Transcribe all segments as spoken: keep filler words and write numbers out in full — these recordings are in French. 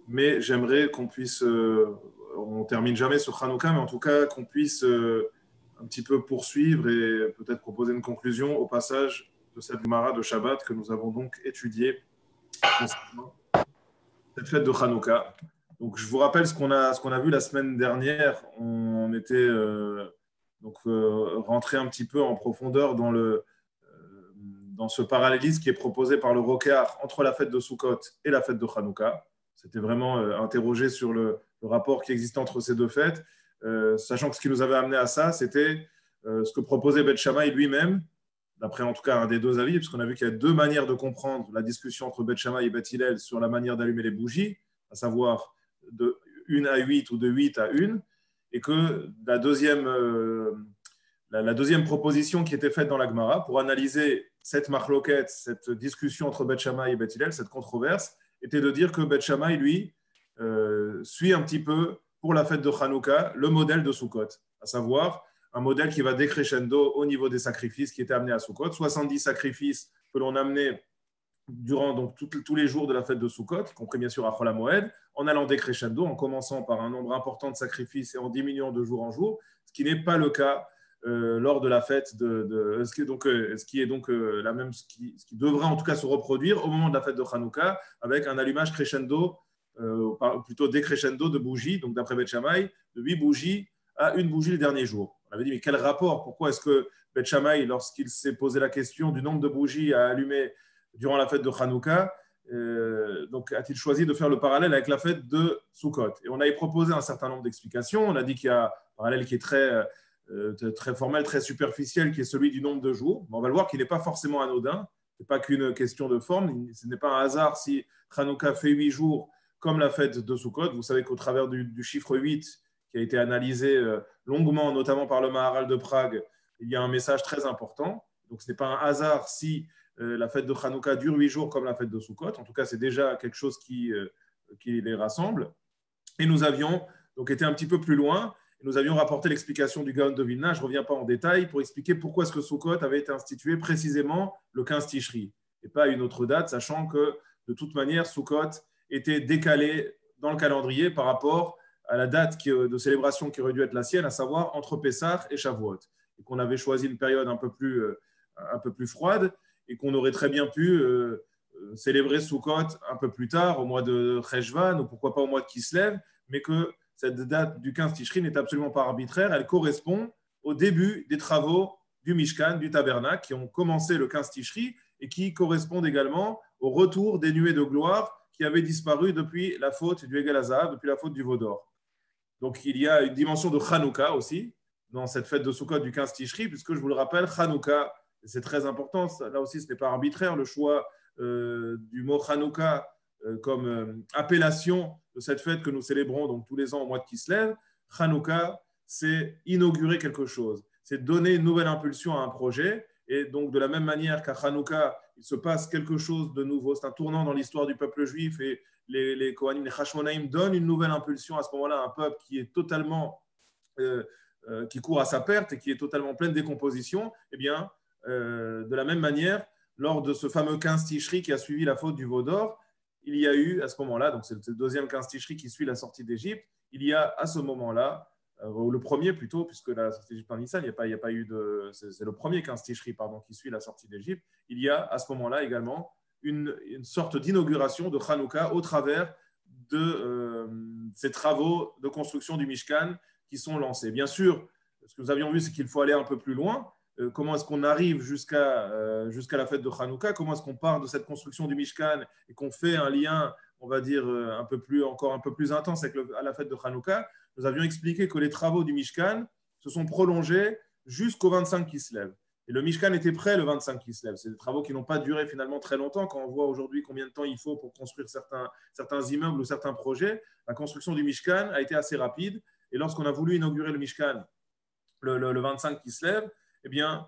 mais j'aimerais qu'on puisse, euh, on ne termine jamais sur Hanouka, mais en tout cas qu'on puisse euh, un petit peu poursuivre et peut-être proposer une conclusion au passage de cette Gemara de Shabbat que nous avons donc étudiée concernant cette fête de Hanouka. Donc, je vous rappelle ce qu'on a, ce qu'on a vu la semaine dernière. On était euh, donc, euh, rentré un petit peu en profondeur dans, le, euh, dans ce parallélisme qui est proposé par le Rokar entre la fête de Sukkot et la fête de Hanouka. C'était vraiment euh, interrogé sur le, le rapport qui existe entre ces deux fêtes, euh, sachant que ce qui nous avait amené à ça, c'était euh, ce que proposait Beth Shammai lui-même, d'après en tout cas un des deux avis, puisqu'on a vu qu'il y a deux manières de comprendre la discussion entre Beth Shammai et Beth Hillel sur la manière d'allumer les bougies, à savoir de une à huit ou de huit à une, et que la deuxième, euh, la, la deuxième proposition qui était faite dans la Gemara pour analyser cette marloquette, cette discussion entre Beth Shammai et Beth Hillel, cette controverse, était de dire que Beth Shammai, lui, euh, suit un petit peu pour la fête de Hanouka le modèle de Sukkot, à savoir un modèle qui va décrescendo au niveau des sacrifices qui étaient amenés à Sukkot, soixante-dix sacrifices que l'on amenait durant donc, tout, tous les jours de la fête de Sukkot, y compris bien sûr à Chol HaMoed, en allant décrescendo, en commençant par un nombre important de sacrifices et en diminuant de jour en jour, ce qui n'est pas le cas euh, lors de la fête de, de ce, qui est donc, euh, ce qui est donc euh, la même, ce qui, ce qui devra en tout cas se reproduire au moment de la fête de Hanouka, avec un allumage crescendo, euh, plutôt décrescendo de bougies, donc d'après Beth Shammai, de huit bougies à une bougie le dernier jour. On avait dit, mais quel rapport? Pourquoi est-ce que Beth Shammai, lorsqu'il s'est posé la question du nombre de bougies à allumer durant la fête de Hanouka, euh, donc a-t-il choisi de faire le parallèle avec la fête de Sukkot? Et on avait proposé un certain nombre d'explications. On a dit qu'il y a un parallèle qui est très, euh, très formel, très superficiel, qui est celui du nombre de jours. Mais on va le voir qu'il n'est pas forcément anodin. Ce n'est pas qu'une question de forme. Ce n'est pas un hasard si Hanouka fait huit jours comme la fête de Sukkot. Vous savez qu'au travers du, du chiffre huit, qui a été analysé euh, longuement, notamment par le Maharal de Prague, il y a un message très important. Donc ce n'est pas un hasard si euh, la fête de Hanouka dure huit jours comme la fête de Sukkot. En tout cas, c'est déjà quelque chose qui, euh, qui les rassemble. Et nous avions donc été un petit peu plus loin. Et nous avions rapporté l'explication du Gaon de Vilna. Je ne reviens pas en détail pour expliquer pourquoi est-ce que Sukkot avait été institué précisément le quinze Tishri et pas à une autre date, sachant que de toute manière, Sukkot était décalé dans le calendrier par rapport à la date qui, de célébration qui aurait dû être la sienne, à savoir entre Pessah et Shavuot. Et qu'on avait choisi une période un peu plus, euh, un peu plus froide et qu'on aurait très bien pu euh, célébrer Sukkot un peu plus tard, au mois de Cheshvan, ou pourquoi pas au mois de Kislev, mais que cette date du quinze Tishri n'est absolument pas arbitraire, elle correspond au début des travaux du Mishkan, du Tabernacle, qui ont commencé le quinze Tishri et qui correspondent également au retour des nuées de gloire qui avaient disparu depuis la faute du Egel Hazahav, depuis la faute du veau d'or. Donc il y a une dimension de Hanouka aussi, dans cette fête de Sukkot du quinze Tishri, puisque je vous le rappelle, Hanouka, c'est très important, là aussi ce n'est pas arbitraire, le choix euh, du mot Hanouka euh, comme euh, appellation de cette fête que nous célébrons donc, tous les ans au mois de Kislev. Hanouka, c'est inaugurer quelque chose, c'est donner une nouvelle impulsion à un projet, et donc de la même manière qu'à Hanouka, il se passe quelque chose de nouveau, c'est un tournant dans l'histoire du peuple juif, et les, les Kohanim, les Hashmonaïm donnent une nouvelle impulsion à ce moment-là à un peuple qui est totalement, euh, euh, qui court à sa perte et qui est totalement plein de décomposition. Eh bien, euh, de la même manière, lors de ce fameux quinze Tishri qui a suivi la faute du veau d'or, il y a eu à ce moment-là, donc c'est le deuxième quinze Tishri qui suit la sortie d'Égypte, il y a à ce moment-là, euh, le premier plutôt, puisque la sortie d'Égypte en Nissan, il n'y a pas, il n'y a pas eu de, c'est, c'est le premier quinze Tishri pardon, qui suit la sortie d'Égypte, il y a à ce moment-là également Une, une sorte d'inauguration de Hanouka au travers de euh, ces travaux de construction du Mishkan qui sont lancés. Bien sûr, ce que nous avions vu, c'est qu'il faut aller un peu plus loin. Euh, comment est-ce qu'on arrive jusqu'à euh, jusqu'à la fête de Hanouka? Comment est-ce qu'on part de cette construction du Mishkan et qu'on fait un lien, on va dire, un peu plus, encore un peu plus intense avec le, à la fête de Hanouka? Nous avions expliqué que les travaux du Mishkan se sont prolongés jusqu'au vingt-cinq Kislev. Et le Mishkan était prêt le vingt-cinq Kislev. C'est des travaux qui n'ont pas duré finalement très longtemps. Quand on voit aujourd'hui combien de temps il faut pour construire certains, certains immeubles ou certains projets, la construction du Mishkan a été assez rapide. Et lorsqu'on a voulu inaugurer le Mishkan le, le, le vingt-cinq Kislev, eh bien,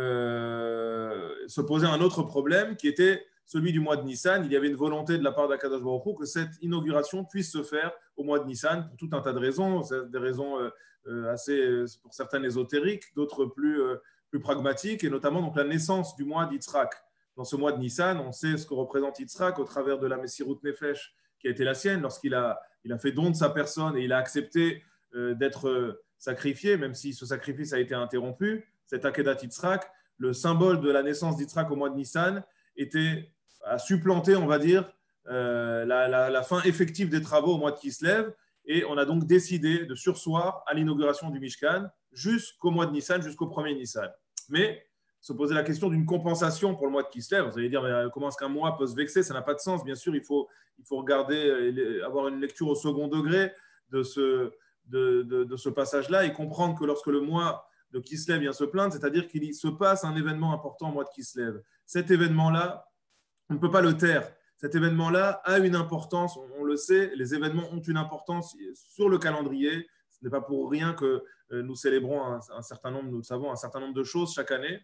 euh, se posait un autre problème qui était celui du mois de Nissan. Il y avait une volonté de la part d'Akadosh Baruch Hu que cette inauguration puisse se faire au mois de Nissan pour tout un tas de raisons. Des raisons euh, assez, pour certaines ésotériques, d'autres plus... Euh, plus pragmatique, et notamment donc, la naissance du mois d'Yitzhak. Dans ce mois de Nissan, on sait ce que représente Yitzhak au travers de la Messirut Nefesh qui a été la sienne lorsqu'il a, il a fait don de sa personne et il a accepté euh, d'être sacrifié, même si ce sacrifice a été interrompu. Cet Akedat Yitzhak, le symbole de la naissance d'Yitzhak au mois de Nissan, était à supplanter, on va dire, euh, la, la, la fin effective des travaux au mois de Kislev. Et on a donc décidé de surseoir à l'inauguration du Mishkan jusqu'au mois de Nissan, jusqu'au premier Nissan. Mais se poser la question d'une compensation pour le mois de Kislev, vous allez dire, mais comment est-ce qu'un mois peut se vexer? Ça n'a pas de sens. Bien sûr, il faut, il faut regarder, avoir une lecture au second degré de ce, de, de, de ce passage-là et comprendre que lorsque le mois de Kislev vient se plaindre, c'est-à-dire qu'il se passe un événement important au mois de Kislev. Cet événement-là, on ne peut pas le taire. Cet événement-là a une importance, on le sait, les événements ont une importance sur le calendrier. Ce n'est pas pour rien que nous célébrons un, un certain nombre, nous le savons, un certain nombre de choses chaque année,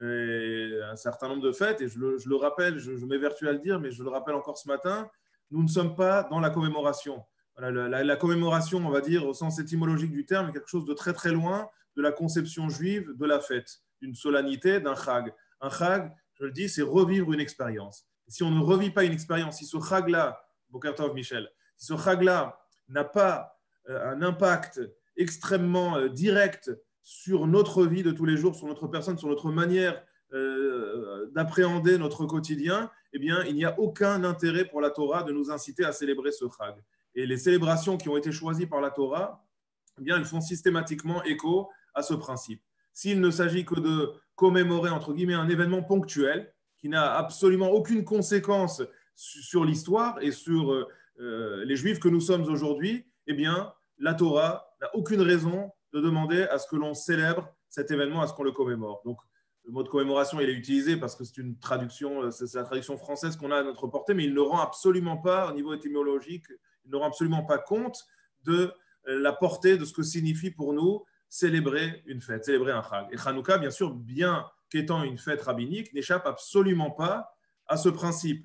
et un certain nombre de fêtes. Et je le, je le rappelle, je, je m'évertue à le dire, mais je le rappelle encore ce matin, nous ne sommes pas dans la commémoration. Voilà, la, la commémoration, on va dire, au sens étymologique du terme, est quelque chose de très très loin de la conception juive de la fête, d'une solennité, d'un chag. Un chag, je le dis, c'est revivre une expérience. Si on ne revit pas une expérience, si ce chag-là, Boker Tov Michel, si ce chag-là n'a pas un impact extrêmement direct sur notre vie de tous les jours, sur notre personne, sur notre manière euh, d'appréhender notre quotidien, eh bien, il n'y a aucun intérêt pour la Torah de nous inciter à célébrer ce chag. Et les célébrations qui ont été choisies par la Torah, eh bien, elles font systématiquement écho à ce principe. S'il ne s'agit que de commémorer, entre guillemets, un événement ponctuel qui n'a absolument aucune conséquence sur l'histoire et sur euh, les Juifs que nous sommes aujourd'hui, eh bien, la Torah n'a aucune raison de demander à ce que l'on célèbre cet événement, à ce qu'on le commémore. Donc, le mot de commémoration, il est utilisé parce que c'est une traduction, c'est la traduction française qu'on a à notre portée, mais il ne rend absolument pas, au niveau étymologique, il ne rend absolument pas compte de la portée de ce que signifie pour nous célébrer une fête, célébrer un chag. Et Hanouka, bien sûr, bien qu'étant une fête rabbinique, n'échappe absolument pas à ce principe.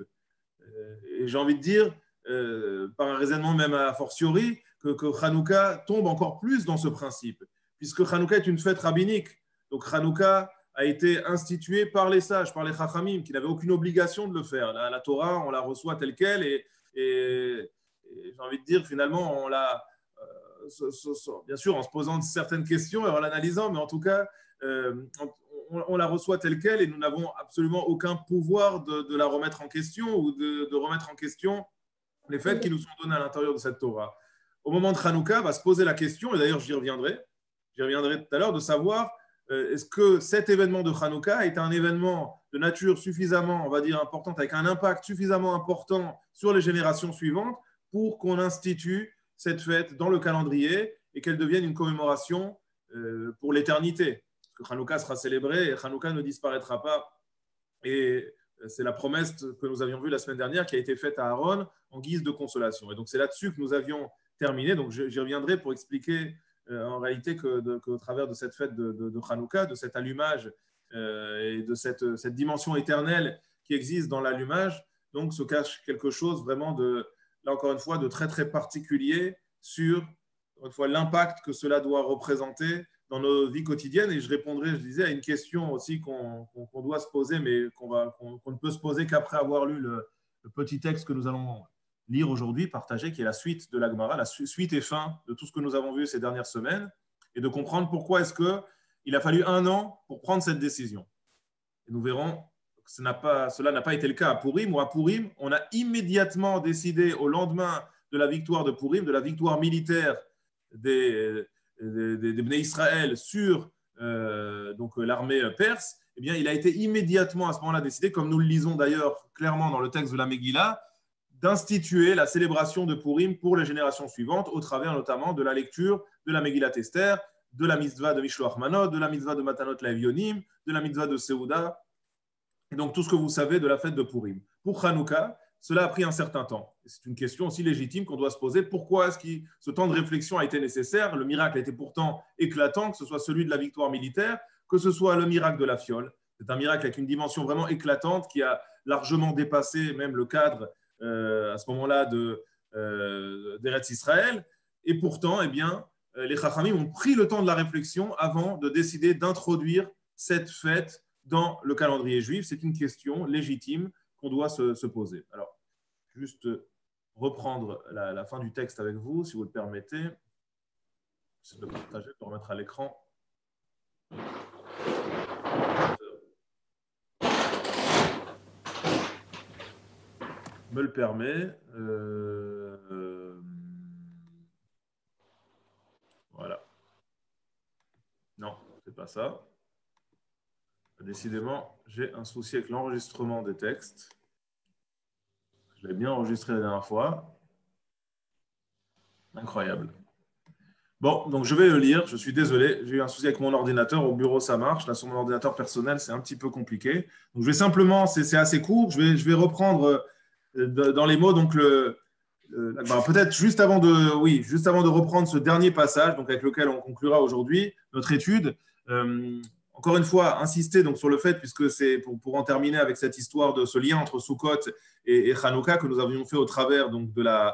Et j'ai envie de dire, euh, par un raisonnement même a fortiori, que, que Hanouka tombe encore plus dans ce principe, puisque Hanouka est une fête rabbinique. Donc Hanouka a été institué par les sages, par les Chachamim, qui n'avaient aucune obligation de le faire. La, la Torah, on la reçoit telle qu'elle, et, et, et j'ai envie de dire, finalement, on l'a, euh, so, so, so, bien sûr, en se posant certaines questions et en l'analysant, mais en tout cas, euh, on, on la reçoit telle qu'elle, et nous n'avons absolument aucun pouvoir de, de la remettre en question ou de, de remettre en question les faits qui nous sont donnés à l'intérieur de cette Torah. Au moment de Hanouka, va se poser la question, et d'ailleurs j'y reviendrai, j'y reviendrai tout à l'heure, de savoir euh, est-ce que cet événement de Hanouka est un événement de nature suffisamment, on va dire, importante, avec un impact suffisamment important sur les générations suivantes pour qu'on institue cette fête dans le calendrier et qu'elle devienne une commémoration euh, pour l'éternité. Parce que Hanouka sera célébré et Hanouka ne disparaîtra pas. Et c'est la promesse que nous avions vue la semaine dernière qui a été faite à Aaron en guise de consolation. Et donc c'est là-dessus que nous avions terminé. Donc j'y reviendrai pour expliquer euh, en réalité que, de, qu'au travers de cette fête de, de, de Hanouka, de cet allumage euh, et de cette, cette dimension éternelle qui existe dans l'allumage, donc se cache quelque chose vraiment de, là encore une fois, de très très particulier sur une fois, l'impact que cela doit représenter dans nos vies quotidiennes. Et je répondrai, je disais, à une question aussi qu'on, qu'on, qu'on doit se poser, mais qu'on, va, qu'on, qu'on ne peut se poser qu'après avoir lu le, le petit texte que nous allons lire aujourd'hui, partager, qui est la suite de la Gemara, la suite et fin de tout ce que nous avons vu ces dernières semaines, et de comprendre pourquoi est-ce qu'il a fallu un an pour prendre cette décision. Et nous verrons que ce n'a pas, cela n'a pas été le cas à Purim, ou à Purim, on a immédiatement décidé, au lendemain de la victoire de Purim, de la victoire militaire des, des, des, des Bnei Israël sur euh, donc, l'armée perse, eh bien, il a été immédiatement à ce moment-là décidé, comme nous le lisons d'ailleurs clairement dans le texte de la Megillah, d'instituer la célébration de Purim pour les générations suivantes, au travers notamment de la lecture de la Megillat Esther, de la mitzvah de Mishloach Manot, de la mitzvah de Matanot Le'Evionim, de la mitzvah de Seuda, et donc tout ce que vous savez de la fête de Purim. Pour Hanouka, cela a pris un certain temps. C'est une question aussi légitime qu'on doit se poser. Pourquoi est-ce que ce temps de réflexion a été nécessaire? Le miracle a été pourtant éclatant, que ce soit celui de la victoire militaire, que ce soit le miracle de la fiole. C'est un miracle avec une dimension vraiment éclatante qui a largement dépassé même le cadre euh, à ce moment-là de, euh, d'Eretz Israël. Et pourtant, eh bien, les Chachamim ont pris le temps de la réflexion avant de décider d'introduire cette fête dans le calendrier juif. C'est une question légitime qu'on doit se, se poser. Alors, juste reprendre la, la fin du texte avec vous, si vous le permettez. J'essaie de le partager pour remettre à l'écran. Me le permet. Euh, euh, voilà. Non, c'est pas ça. Décidément, j'ai un souci avec l'enregistrement des textes. Je l'ai bien enregistré la dernière fois. Incroyable. Bon, donc je vais le lire. Je suis désolé, j'ai eu un souci avec mon ordinateur. Au bureau, ça marche. Là, sur mon ordinateur personnel, c'est un petit peu compliqué. Donc, je vais simplement, c'est assez court, je vais, je vais reprendre euh, dans les mots. Donc, le, le, bah, peut-être juste avant de, oui, juste avant de reprendre ce dernier passage, donc avec lequel on conclura aujourd'hui notre étude. Euh, encore une fois, insister donc sur le fait, puisque c'est pour, pour en terminer avec cette histoire de ce lien entre Sukkot et, et Hanouka que nous avions fait au travers donc de la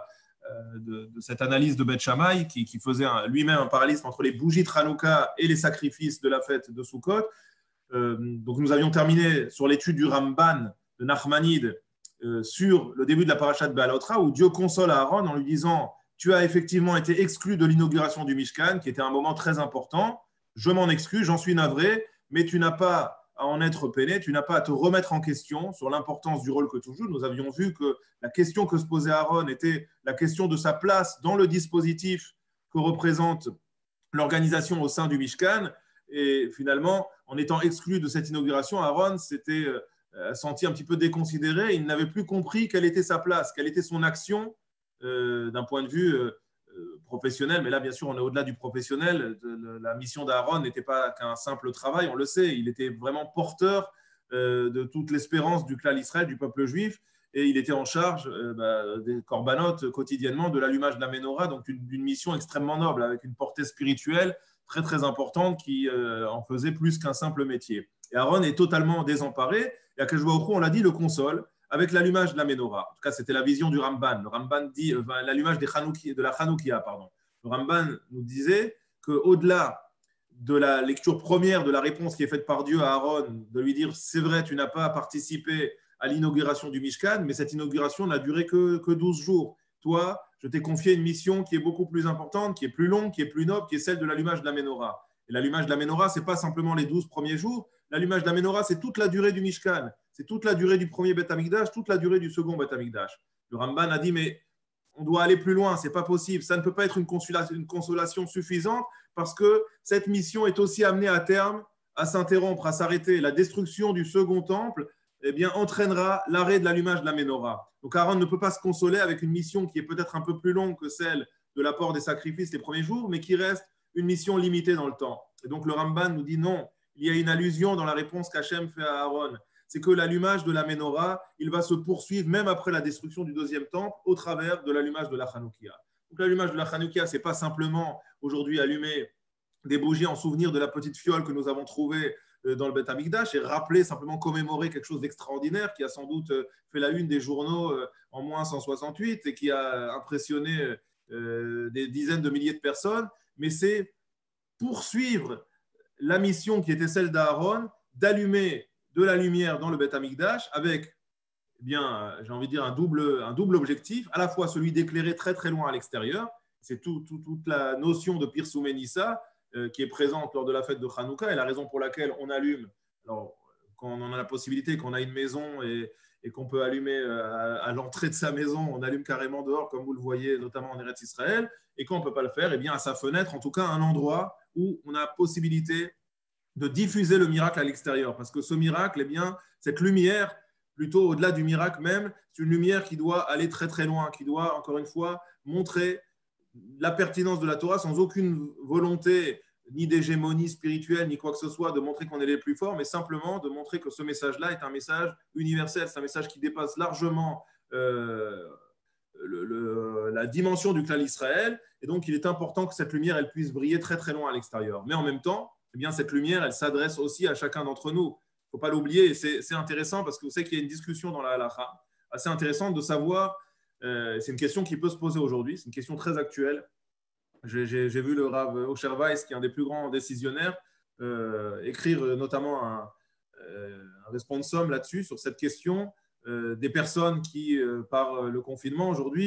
De, de cette analyse de Beth Shammai qui, qui faisait lui-même un parallélisme entre les bougies de Hanouka et les sacrifices de la fête de Sukkot. Euh, donc nous avions terminé sur l'étude du Ramban de Nachmanide euh, sur le début de la paracha de Béalotra où Dieu console Aaron en lui disant « Tu as effectivement été exclu de l'inauguration du Mishkan, qui était un moment très important. Je m'en exclus, j'en suis navré, mais tu n'as pas à en être peiné, tu n'as pas à te remettre en question sur l'importance du rôle que tu joues. » Nous avions vu que la question que se posait Aaron était la question de sa place dans le dispositif que représente l'organisation au sein du Mishkan. Et finalement, en étant exclu de cette inauguration, Aaron s'était senti un petit peu déconsidéré. Il n'avait plus compris quelle était sa place, quelle était son action euh, d'un point de vue euh, professionnel. Mais là, bien sûr, on est au-delà du professionnel. La mission d'Aaron n'était pas qu'un simple travail, on le sait. Il était vraiment porteur euh, de toute l'espérance du clan Israël, du peuple juif. Et il était en charge euh, bah, des corbanotes quotidiennement, de l'allumage de la menorah, donc d'une mission extrêmement noble, avec une portée spirituelle très, très importante qui euh, en faisait plus qu'un simple métier. Et Aaron est totalement désemparé. Et à Akadosh Baruch Hu, on l'a dit, le console avec l'allumage de la menorah. En tout cas, c'était la vision du Ramban. Le Ramban dit, euh, l'allumage de la Hanoukia, pardon. Le Ramban nous disait qu'au-delà de la lecture première de la réponse qui est faite par Dieu à Aaron, de lui dire, c'est vrai, tu n'as pas participé à l'inauguration du Mishkan, mais cette inauguration n'a duré que, que douze jours. Toi, je t'ai confié une mission qui est beaucoup plus importante, qui est plus longue, qui est plus noble, qui est celle de l'allumage de la menorah. Et l'allumage de la menorah, ce n'est pas simplement les douze premiers jours. L'allumage de la menorah, c'est toute la durée du Mishkan. C'est toute la durée du premier Beth Amikdash, toute la durée du second Beth Amikdash. Le Ramban a dit, mais on doit aller plus loin, ce n'est pas possible. Ça ne peut pas être une consolation, une consolation suffisante parce que cette mission est aussi amenée à terme à s'interrompre, à s'arrêter. La destruction du second temple eh bien, entraînera l'arrêt de l'allumage de la menorah. Donc Aaron ne peut pas se consoler avec une mission qui est peut-être un peu plus longue que celle de l'apport des sacrifices les premiers jours, mais qui reste une mission limitée dans le temps. Et donc le Ramban nous dit non, il y a une allusion dans la réponse qu'Hachem fait à Aaron. C'est que l'allumage de la menorah, il va se poursuivre même après la destruction du deuxième temple au travers de l'allumage de la Hanoukia. Donc l'allumage de la Hanoukia, ce n'est pas simplement aujourd'hui allumer des bougies en souvenir de la petite fiole que nous avons trouvée dans le Beth Amikdash et rappeler, simplement commémorer quelque chose d'extraordinaire qui a sans doute fait la une des journaux en moins cent soixante-huit et qui a impressionné des dizaines de milliers de personnes, mais c'est poursuivre la mission qui était celle d'Aaron d'allumer de la lumière dans le Beth Amikdash avec, eh bien, j'ai envie de dire, un double, un double objectif, à la fois celui d'éclairer très très loin à l'extérieur, c'est tout, tout, toute la notion de Pirsum Nissa, qui est présente lors de la fête de Hanouka et la raison pour laquelle on allume, alors, quand on en a la possibilité, qu'on a une maison et, et qu'on peut allumer à, à l'entrée de sa maison, on allume carrément dehors, comme vous le voyez, notamment en Eretz Israël, et quand on ne peut pas le faire, eh bien, à sa fenêtre, en tout cas un endroit où on a la possibilité de diffuser le miracle à l'extérieur. Parce que ce miracle, eh bien, cette lumière, plutôt au-delà du miracle même, c'est une lumière qui doit aller très très loin, qui doit, encore une fois, montrer la pertinence de la Torah sans aucune volonté ni d'hégémonie spirituelle, ni quoi que ce soit, de montrer qu'on est les plus forts, mais simplement de montrer que ce message-là est un message universel, c'est un message qui dépasse largement euh, le, le, la dimension du clan Israël, et donc il est important que cette lumière elle puisse briller très très loin à l'extérieur. Mais en même temps, eh bien, cette lumière, elle s'adresse aussi à chacun d'entre nous. Il ne faut pas l'oublier, et c'est, c'est intéressant parce que vous savez qu'il y a une discussion dans la halakha, assez intéressante de savoir. Euh, c'est une question qui peut se poser aujourd'hui, c'est une question très actuelle. J'ai, j'ai, j'ai vu le Rav Osher Weiss, qui est un des plus grands décisionnaires, euh, écrire notamment un, euh, un responsum là-dessus, sur cette question euh, des personnes qui, euh, par le confinement aujourd'hui,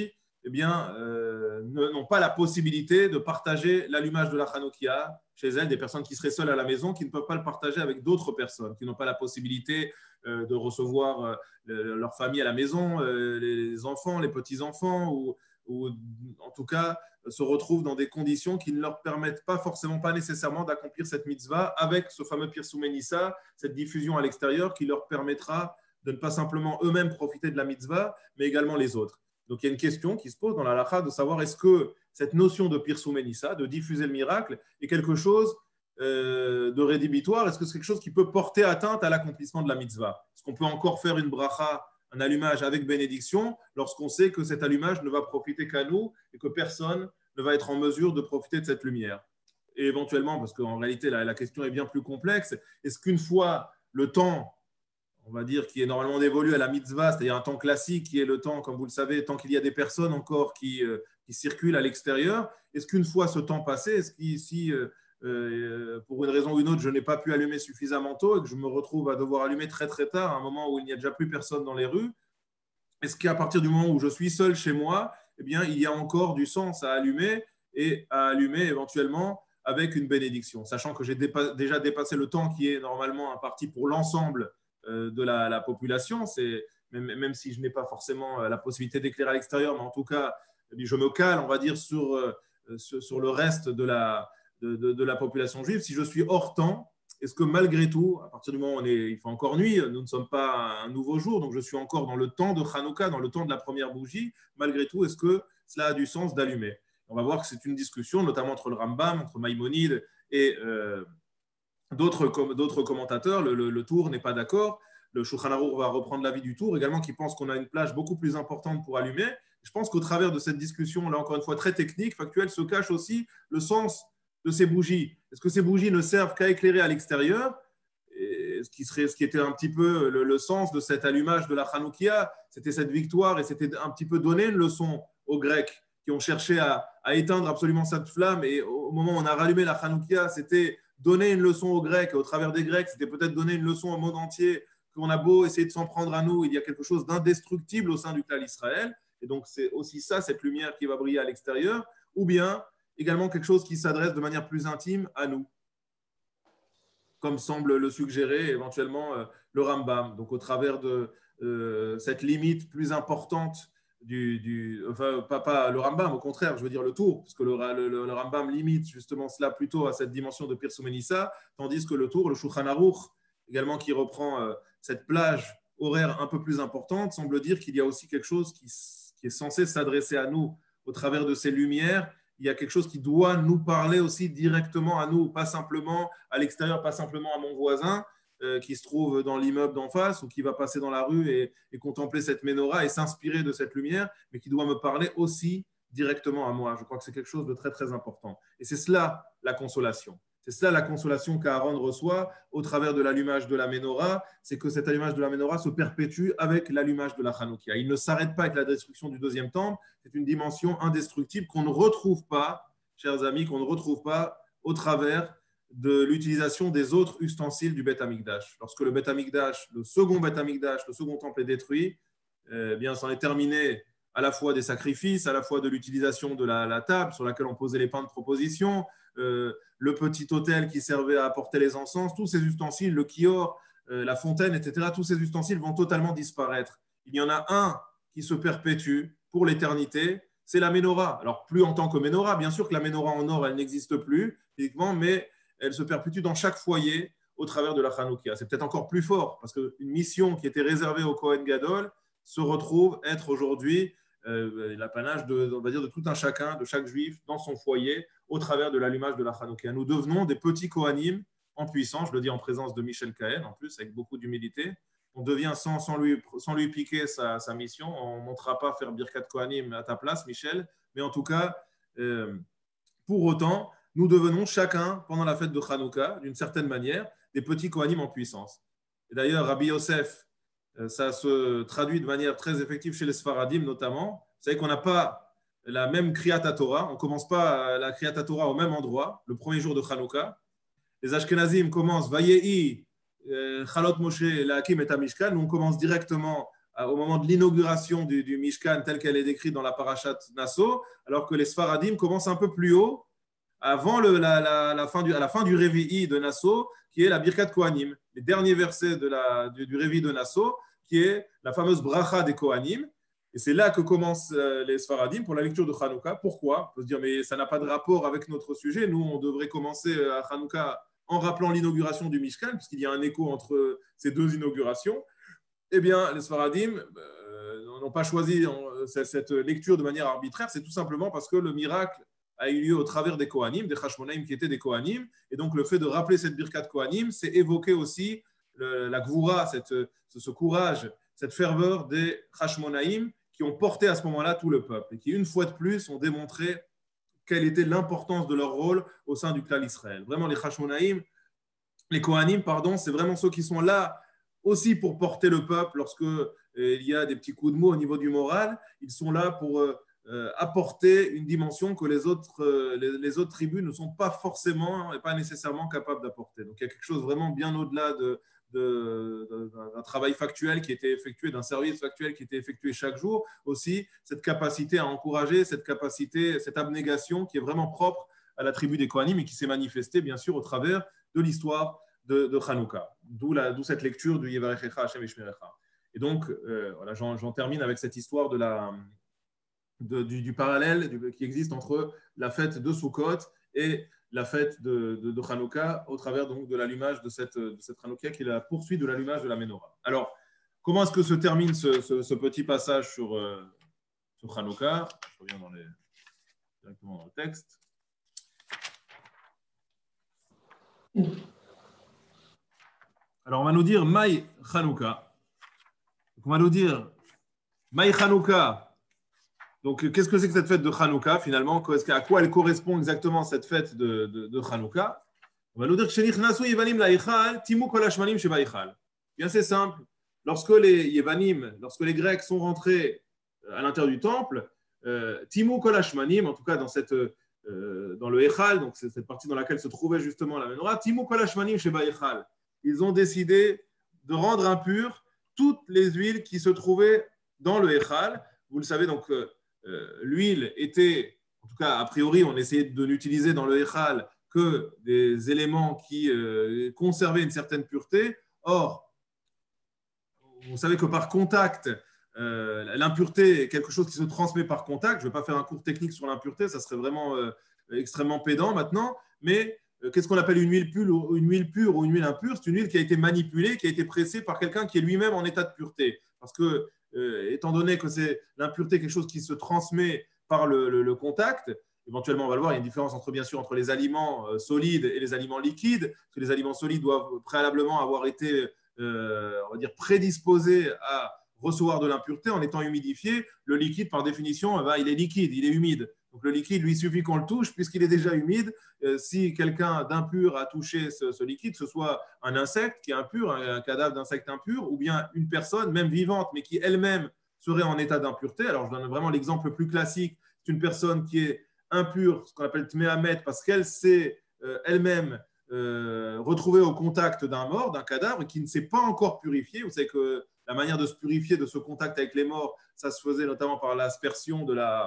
eh bien, euh, n'ont pas la possibilité de partager l'allumage de la Hanoukia chez elles, des personnes qui seraient seules à la maison, qui ne peuvent pas le partager avec d'autres personnes, qui n'ont pas la possibilité euh, de recevoir euh, le, leur famille à la maison, euh, les enfants, les petits-enfants, ou, ou en tout cas se retrouvent dans des conditions qui ne leur permettent pas forcément, pas nécessairement d'accomplir cette mitzvah avec ce fameux Pirsumei Nissa, cette diffusion à l'extérieur qui leur permettra de ne pas simplement eux-mêmes profiter de la mitzvah, mais également les autres. Donc il y a une question qui se pose dans la halakha de savoir est-ce que cette notion de Pirsumei Nissa, de diffuser le miracle, est quelque chose euh, de rédhibitoire? Est-ce que c'est quelque chose qui peut porter atteinte à l'accomplissement de la mitzvah? Est-ce qu'on peut encore faire une bracha, un allumage avec bénédiction, lorsqu'on sait que cet allumage ne va profiter qu'à nous et que personne ne va être en mesure de profiter de cette lumière? Et éventuellement, parce qu'en réalité la, la question est bien plus complexe, est-ce qu'une fois le temps, on va dire, qui est normalement dévolu à la mitzvah, c'est-à-dire un temps classique qui est le temps, comme vous le savez, tant qu'il y a des personnes encore qui, euh, qui circulent à l'extérieur, est-ce qu'une fois ce temps passé, est-ce qu'ici, euh, euh, pour une raison ou une autre, je n'ai pas pu allumer suffisamment tôt et que je me retrouve à devoir allumer très très tard, à un moment où il n'y a déjà plus personne dans les rues, est-ce qu'à partir du moment où je suis seul chez moi, eh bien, il y a encore du sens à allumer et à allumer éventuellement avec une bénédiction, sachant que j'ai dépa- déjà dépassé le temps qui est normalement imparti pour l'ensemble de la, la population, c'est, même, même si je n'ai pas forcément la possibilité d'éclairer à l'extérieur, mais en tout cas, je me cale, on va dire, sur, sur, sur le reste de la, de, de, de la population juive. Si je suis hors temps, est-ce que malgré tout, à partir du moment où on est, il fait encore nuit, nous ne sommes pas un nouveau jour, donc je suis encore dans le temps de Hanouka, dans le temps de la première bougie, malgré tout, est-ce que cela a du sens d'allumer? On va voir que c'est une discussion, notamment entre le Rambam, entre Maïmonide et... Euh, D'autres, d'autres commentateurs, le, le, le Tour n'est pas d'accord. Le Shulchan Aruch va reprendre l'avis du Tour, également qui pense qu'on a une plage beaucoup plus importante pour allumer. Je pense qu'au travers de cette discussion, là encore une fois très technique, factuelle, se cache aussi le sens de ces bougies. Est-ce que ces bougies ne servent qu'à éclairer à l'extérieur? Et ce, qui serait, ce qui était un petit peu le, le sens de cet allumage de la Hanoukia, c'était cette victoire et c'était un petit peu donner une leçon aux Grecs qui ont cherché à, à éteindre absolument cette flamme. Et au moment où on a rallumé la Hanoukia, c'était donner une leçon aux Grecs, et au travers des Grecs, c'était peut-être donner une leçon au monde entier, qu'on a beau essayer de s'en prendre à nous, il y a quelque chose d'indestructible au sein du clan Israël, et donc c'est aussi ça, cette lumière qui va briller à l'extérieur, ou bien également quelque chose qui s'adresse de manière plus intime à nous, comme semble le suggérer éventuellement euh, le Rambam, donc au travers de euh, cette limite plus importante Du, du, enfin, pas, pas le Rambam, au contraire, je veux dire le Tour, parce que le, le, le Rambam limite justement cela plutôt à cette dimension de Pirsumei Nissa, tandis que le Tour, le Shulchan Aruch, également qui reprend euh, cette plage horaire un peu plus importante, semble dire qu'il y a aussi quelque chose qui, qui est censé s'adresser à nous au travers de ces lumières. Il y a quelque chose qui doit nous parler aussi directement à nous, pas simplement à l'extérieur, pas simplement à mon voisin, Euh, qui se trouve dans l'immeuble d'en face ou qui va passer dans la rue et, et contempler cette menorah et s'inspirer de cette lumière, mais qui doit me parler aussi directement à moi. Je crois que c'est quelque chose de très, très important. Et c'est cela la consolation. C'est cela la consolation qu'Aaron reçoit au travers de l'allumage de la menorah, c'est que cet allumage de la menorah se perpétue avec l'allumage de la Hanoukia. Il ne s'arrête pas avec la destruction du deuxième temple, c'est une dimension indestructible qu'on ne retrouve pas, chers amis, qu'on ne retrouve pas au travers de l'utilisation des autres ustensiles du Beth Amikdash. Lorsque le Beth Amikdash, le second Beth Amikdash, le second temple est détruit, eh bien, c'en est terminé à la fois des sacrifices, à la fois de l'utilisation de la, la table sur laquelle on posait les pains de proposition, euh, le petit autel qui servait à apporter les encens, tous ces ustensiles, le kior, euh, la fontaine, et cetera, tous ces ustensiles vont totalement disparaître. Il y en a un qui se perpétue pour l'éternité, c'est la menorah. Alors, plus en tant que menorah, bien sûr que la menorah en or, elle n'existe plus physiquement, mais elle se perpétue dans chaque foyer au travers de la Hanoukia. C'est peut-être encore plus fort, parce qu'une mission qui était réservée au Kohen Gadol se retrouve être aujourd'hui euh, l'apanage de, on va dire, de tout un chacun, de chaque juif, dans son foyer, au travers de l'allumage de la Hanoukia. Nous devenons des petits Kohanim en puissance, je le dis en présence de Michel Cahen, en plus, avec beaucoup d'humilité. On devient sans, sans, lui, sans lui piquer sa, sa mission. On ne montera pas faire Birkat Kohanim à ta place, Michel, mais en tout cas, euh, pour autant, nous devenons chacun, pendant la fête de Hanouka, d'une certaine manière, des petits Kohanim en puissance. Et d'ailleurs, Rabbi Yosef, ça se traduit de manière très effective chez les Sfaradim notamment. Vous savez qu'on n'a pas la même Kriyat Torah, on ne commence pas la Kriyat Torah au même endroit, le premier jour de Hanouka. Les Ashkenazim commencent Vayehi, Chalot Moshe, Lahakim et Tamishkan. Nous, on commence directement au moment de l'inauguration du, du Mishkan tel qu'elle est décrite dans la Parashat Nasso, alors que les Sfaradim commencent un peu plus haut, avant le, la, la, la fin du, à la fin du Révi'i de Nasso, qui est la Birkat Kohanim, les derniers versets de la, du, du Révi'i de Nasso, qui est la fameuse Bracha des Kohanim. Et c'est là que commencent les Sfaradim pour la lecture de Hanouka. Pourquoi ? On peut se dire, mais ça n'a pas de rapport avec notre sujet. Nous, on devrait commencer à Hanouka en rappelant l'inauguration du Mishkan, puisqu'il y a un écho entre ces deux inaugurations. Eh bien, les Sfaradim euh, n'ont pas choisi cette lecture de manière arbitraire. C'est tout simplement parce que le miracle a eu lieu au travers des Kohanim, des Chashmonaïm qui étaient des Kohanim. Et donc, le fait de rappeler cette Birkat Kohanim, c'est évoquer aussi le, la Gvoura, cette, ce, ce courage, cette ferveur des Chashmonaïm qui ont porté à ce moment-là tout le peuple et qui, une fois de plus, ont démontré quelle était l'importance de leur rôle au sein du clan Israël. Vraiment, les Chashmonaïm, les Kohanim, pardon, c'est vraiment ceux qui sont là aussi pour porter le peuple lorsque euh, il y a des petits coups de mots au niveau du moral. Ils sont là pour euh, euh, apporter une dimension que les autres, euh, les, les autres tribus ne sont pas forcément et pas nécessairement capables d'apporter. Donc, il y a quelque chose vraiment bien au-delà de De, de, d'un travail factuel qui était effectué, d'un service factuel qui était effectué chaque jour, aussi cette capacité à encourager, cette capacité, cette abnégation qui est vraiment propre à la tribu des Kohanim et qui s'est manifestée bien sûr au travers de l'histoire de, de Hanouka, d'où, la, d'où cette lecture du Yevarechecha Hashem Ishmerecha. Et donc, euh, voilà, j'en, j'en termine avec cette histoire de la, de, du, du parallèle du, qui existe entre la fête de Sukkot et la fête de, de, de Hanouka au travers donc de l'allumage de cette, de cette Hanouka qui est la poursuite de l'allumage de la Menorah. Alors, comment est-ce que se termine ce, ce, ce petit passage sur, euh, sur Hanouka ? Je reviens dans les, directement dans le texte. Alors, on va nous dire Maï Hanouka. On va nous dire Maï Hanouka. Donc, qu'est-ce que c'est que cette fête de Hanouka, finalement ? À quoi elle correspond exactement, cette fête de, de, de Hanouka ? On va nous dire que bien, c'est simple. Lorsque les Yevanim, lorsque les Grecs sont rentrés à l'intérieur du temple, Timu Kol Hashmanim, en tout cas dans, cette, euh, dans le Echal, donc c'est cette partie dans laquelle se trouvait justement la Menorah, Timu Kol Hashmanim Sheba Echal. Ils ont décidé de rendre impures toutes les huiles qui se trouvaient dans le Echal. Vous le savez, donc, euh, l'huile était, en tout cas, a priori, on essayait de n'utiliser dans le Echal que des éléments qui euh, conservaient une certaine pureté. Or, vous savez que par contact, euh, l'impureté est quelque chose qui se transmet par contact. Je ne vais pas faire un cours technique sur l'impureté, ça serait vraiment euh, extrêmement pédant maintenant. Mais euh, qu'est-ce qu'on appelle une huile pure, une huile pure ou une huile impure ? C'est une huile qui a été manipulée, qui a été pressée par quelqu'un qui est lui-même en état de pureté. Parce que Euh, étant donné que c'est l'impureté quelque chose qui se transmet par le, le, le contact, éventuellement on va le voir, il y a une différence entre, bien sûr, entre les aliments euh, solides et les aliments liquides, parce que les aliments solides doivent préalablement avoir été euh, on va dire, prédisposés à recevoir de l'impureté en étant humidifiés. Le liquide, par définition, eh ben, il est liquide, il est humide. Donc le liquide, lui, il suffit qu'on le touche, puisqu'il est déjà humide. Euh, si quelqu'un d'impur a touché ce, ce liquide, que ce soit un insecte qui est impur, un, un cadavre d'insecte impur, ou bien une personne, même vivante, mais qui elle-même serait en état d'impureté. Alors je donne vraiment l'exemple le plus classique. C'est une personne qui est impure, ce qu'on appelle Tmehamet, parce qu'elle s'est euh, elle-même euh, retrouvée au contact d'un mort, d'un cadavre, et qui ne s'est pas encore purifié. Vous savez que la manière de se purifier de ce contact avec les morts, ça se faisait notamment par l'aspersion de la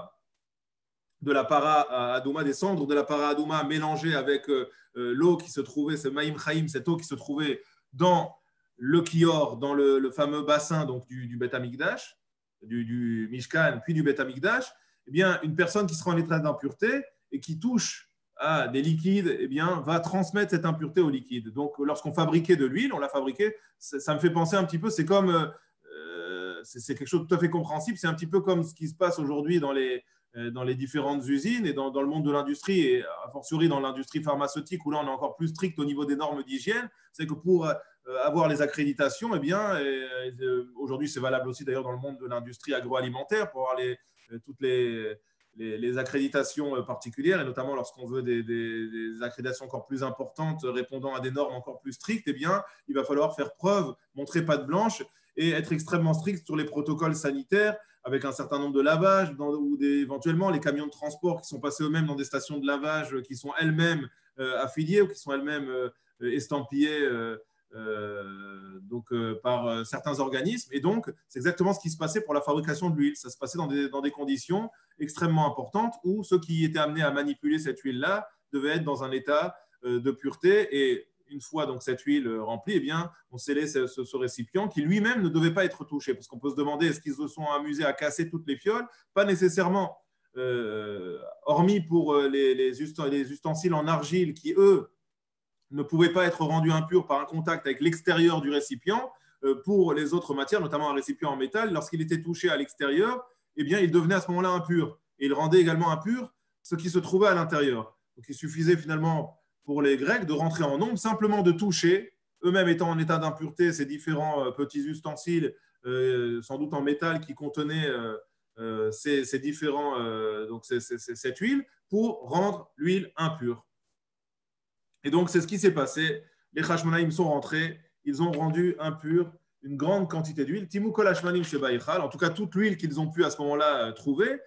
de la para adouma, des cendres de la para adouma mélangées avec euh, l'eau qui se trouvait, ce maïm chaim, cette eau qui se trouvait dans le kior, dans le, le fameux bassin donc, du, du Bet Amikdash, du, du Mishkan, puis du Bet Amikdash, eh bien, une personne qui sera en état d'impureté et qui touche à des liquides, eh bien, va transmettre cette impureté au liquide. Donc, lorsqu'on fabriquait de l'huile, on l'a fabriquée, ça, ça me fait penser un petit peu, c'est comme, euh, c'est, c'est quelque chose de tout à fait compréhensible, c'est un petit peu comme ce qui se passe aujourd'hui dans les dans les différentes usines et dans, dans le monde de l'industrie, et a fortiori dans l'industrie pharmaceutique, où là on est encore plus strict au niveau des normes d'hygiène. C'est que pour euh, avoir les accréditations, eh bien, et, et, aujourd'hui c'est valable aussi d'ailleurs dans le monde de l'industrie agroalimentaire, pour avoir les, toutes les, les, les accréditations particulières, et notamment lorsqu'on veut des, des, des accréditations encore plus importantes, répondant à des normes encore plus strictes, eh bien, il va falloir faire preuve, montrer patte blanche et être extrêmement strict sur les protocoles sanitaires, avec un certain nombre de lavages, dans, ou des, éventuellement les camions de transport qui sont passés eux-mêmes dans des stations de lavage qui sont elles-mêmes euh, affiliées ou qui sont elles-mêmes euh, estampillées euh, euh, donc, euh, par euh, certains organismes. Et donc, c'est exactement ce qui se passait pour la fabrication de l'huile. Ça se passait dans des, dans des conditions extrêmement importantes où ceux qui étaient amenés à manipuler cette huile-là devaient être dans un état euh, de pureté. Et une fois donc, cette huile remplie, eh bien, on scellait ce, ce, ce récipient qui lui-même ne devait pas être touché. Parce qu'on peut se demander, est-ce qu'ils se sont amusés à casser toutes les fioles? Pas nécessairement. Euh, hormis pour les, les ustensiles en argile qui, eux, ne pouvaient pas être rendus impurs par un contact avec l'extérieur du récipient. Euh, pour les autres matières, notamment un récipient en métal, lorsqu'il était touché à l'extérieur, eh bien, il devenait à ce moment-là impur. Et il rendait également impur ce qui se trouvait à l'intérieur. Donc, il suffisait finalement pour les Grecs de rentrer en nombre, simplement de toucher, eux-mêmes étant en état d'impureté, ces différents euh, petits ustensiles, euh, sans doute en métal, qui contenaient euh, euh, ces, ces différents, euh, donc ces, ces, cette huile, pour rendre l'huile impure. Et donc, c'est ce qui s'est passé. Les Hashmonaïm sont rentrés, ils ont rendu impure une grande quantité d'huile. Timou kol hashmanim sheba ichal, en tout cas toute l'huile qu'ils ont pu à ce moment-là trouver.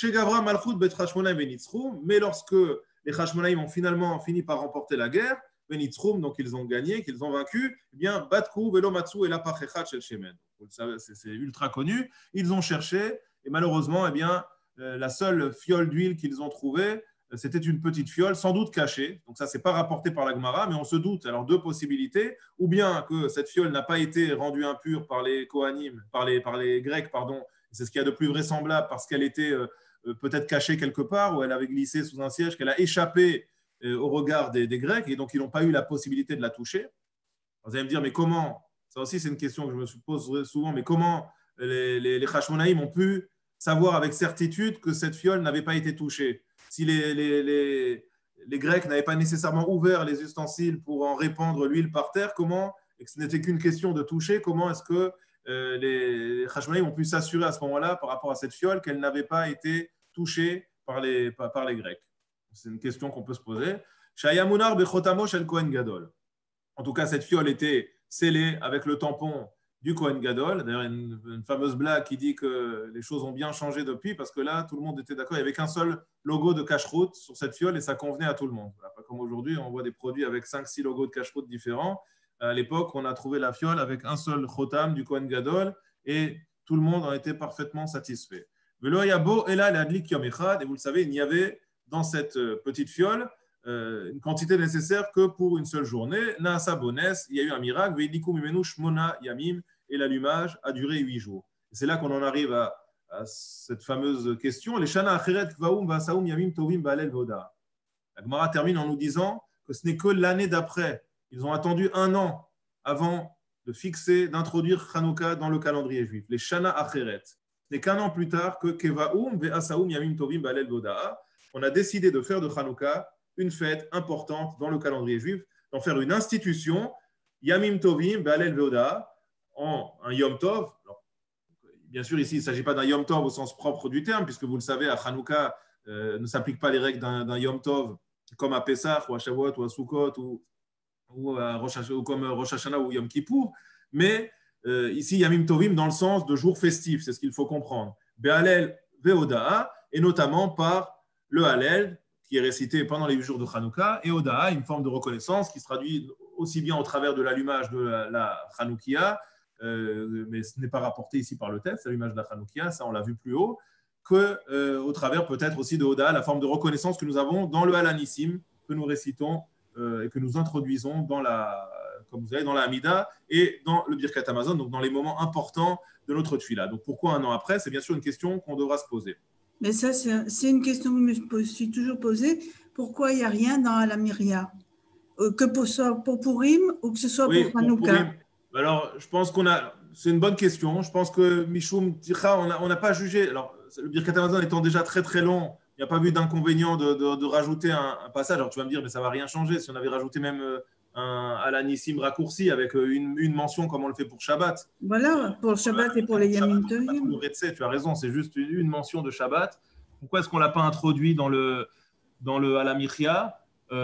Mais lorsque les Hashmonaïm ont finalement fini par remporter la guerre, donc ils ont gagné, qu'ils ont vaincu, eh bien, Batkou, Velomatsu et la Pachechat Shel Shemen. Vous le savez, c'est ultra connu. Ils ont cherché, et malheureusement, eh bien, la seule fiole d'huile qu'ils ont trouvée, c'était une petite fiole, sans doute cachée. Donc ça, ce n'est pas rapporté par la Gemara, mais on se doute. Alors, deux possibilités. Ou bien que cette fiole n'a pas été rendue impure par les Kohanim, par les, par les Grecs, pardon. C'est ce qu'il y a de plus vraisemblable parce qu'elle était euh, peut-être cachée quelque part, ou elle avait glissé sous un siège, qu'elle a échappé euh, au regard des, des Grecs, et donc ils n'ont pas eu la possibilité de la toucher. Alors, vous allez me dire, mais comment? Ça aussi, c'est une question que je me pose souvent, mais comment les, les, les Hashmonaïm ont pu savoir avec certitude que cette fiole n'avait pas été touchée? Si les, les, les, les Grecs n'avaient pas nécessairement ouvert les ustensiles pour en répandre l'huile par terre, comment, et que ce n'était qu'une question de toucher, comment est-ce que euh, les Hashmonaïm ont pu s'assurer à ce moment-là, par rapport à cette fiole, qu'elle n'avait pas été touchée par les, par, par les Grecs? C'est une question qu'on peut se poser. Shayamunar bechotamo shel Kohen Gadol. En tout cas, cette fiole était scellée avec le tampon du Kohen Gadol. D'ailleurs, une, une fameuse blague qui dit que les choses ont bien changé depuis, parce que là, tout le monde était d'accord. Il n'y avait qu'un seul logo de cache-route sur cette fiole et ça convenait à tout le monde. Voilà, pas comme aujourd'hui, on voit des produits avec cinq six logos de cache-route différents. À l'époque, on a trouvé la fiole avec un seul chotam du Kohen Gadol et tout le monde en était parfaitement satisfait. Velo yabo ela l'adlik yom echad. Et vous le savez, il n'y avait dans cette petite fiole Euh, une quantité nécessaire que pour une seule journée. Naasa Bones, il y a eu un miracle. Veilikum imenu shmona yamim, et l'allumage a duré huit jours. Et c'est là qu'on en arrive à, à cette fameuse question. Les shana acheret kvaum vasaum yamim tovim baalel voda. La Gemara termine en nous disant que ce n'est que l'année d'après. Ils ont attendu un an avant de fixer, d'introduire Hanouka dans le calendrier juif. Les shana acheret. Ce n'est qu'un an plus tard que kevaum vesaum yamim tovim baalel voda. On a décidé de faire de Hanouka une fête importante dans le calendrier juif, d'en faire une institution, Yamim Tovim, Be'alel Veoda, en un Yom Tov. Alors, bien sûr, ici, il ne s'agit pas d'un Yom Tov au sens propre du terme, puisque vous le savez, à Hanouka, euh, ne s'appliquent pas les règles d'un, d'un Yom Tov, comme à Pessah, ou à Shavuot, ou à Sukkot, ou, ou, à Rosh, ou comme Rosh Hashanah ou Yom Kippour. Mais euh, ici, Yamim Tovim dans le sens de jour festif, c'est ce qu'il faut comprendre. Be'alel Veoda, et notamment par le Hallel, qui est récité pendant les huit jours de Hanouka, et Oda'a, une forme de reconnaissance qui se traduit aussi bien au travers de l'allumage de la, la Hanoukia, euh, mais ce n'est pas rapporté ici par le texte, l'allumage de la Hanoukia, ça on l'a vu plus haut, qu'au euh, travers peut-être aussi de Oda'a, la forme de reconnaissance que nous avons dans le Halanissim, que nous récitons euh, et que nous introduisons dans la, comme vous savez, dans la Hamida et dans le Birkat Hamazon, donc dans les moments importants de notre Tfila. Donc pourquoi un an après? C'est bien sûr une question qu'on devra se poser. Mais ça, c'est une question que je me suis toujours posée. Pourquoi il n'y a rien dans la Myria? Que pour, soit pour Purim ou que ce soit oui, pour Hanouka? Alors, je pense qu'on a. C'est une bonne question. Je pense que Mishum Ticha, on n'a pas jugé. Alors, le Birkat Hamazon étant déjà très très long, il n'y a pas vu d'inconvénient de, de, de rajouter un, un passage. Alors, tu vas me dire, mais ça ne va rien changer. Si on avait rajouté même un Alanissim raccourci avec une, une mention comme on le fait pour Shabbat. Voilà, pour le Shabbat et pour les Yamim Tovim. Tu as raison, c'est juste une mention de Shabbat. Pourquoi est-ce qu'on ne l'a pas introduit dans le, dans le Alamichia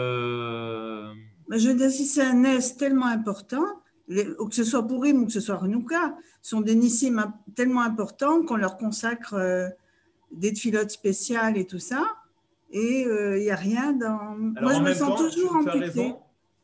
euh... Je veux dire, si c'est un Nes tellement important, les, que ce soit Purim ou que ce soit Hanouka, sont des Nissim tellement importants qu'on leur consacre euh, des tfilotes spéciales et tout ça. Et il euh, n'y a rien dans. Alors, moi, je me sens temps, toujours tu, tu amputé.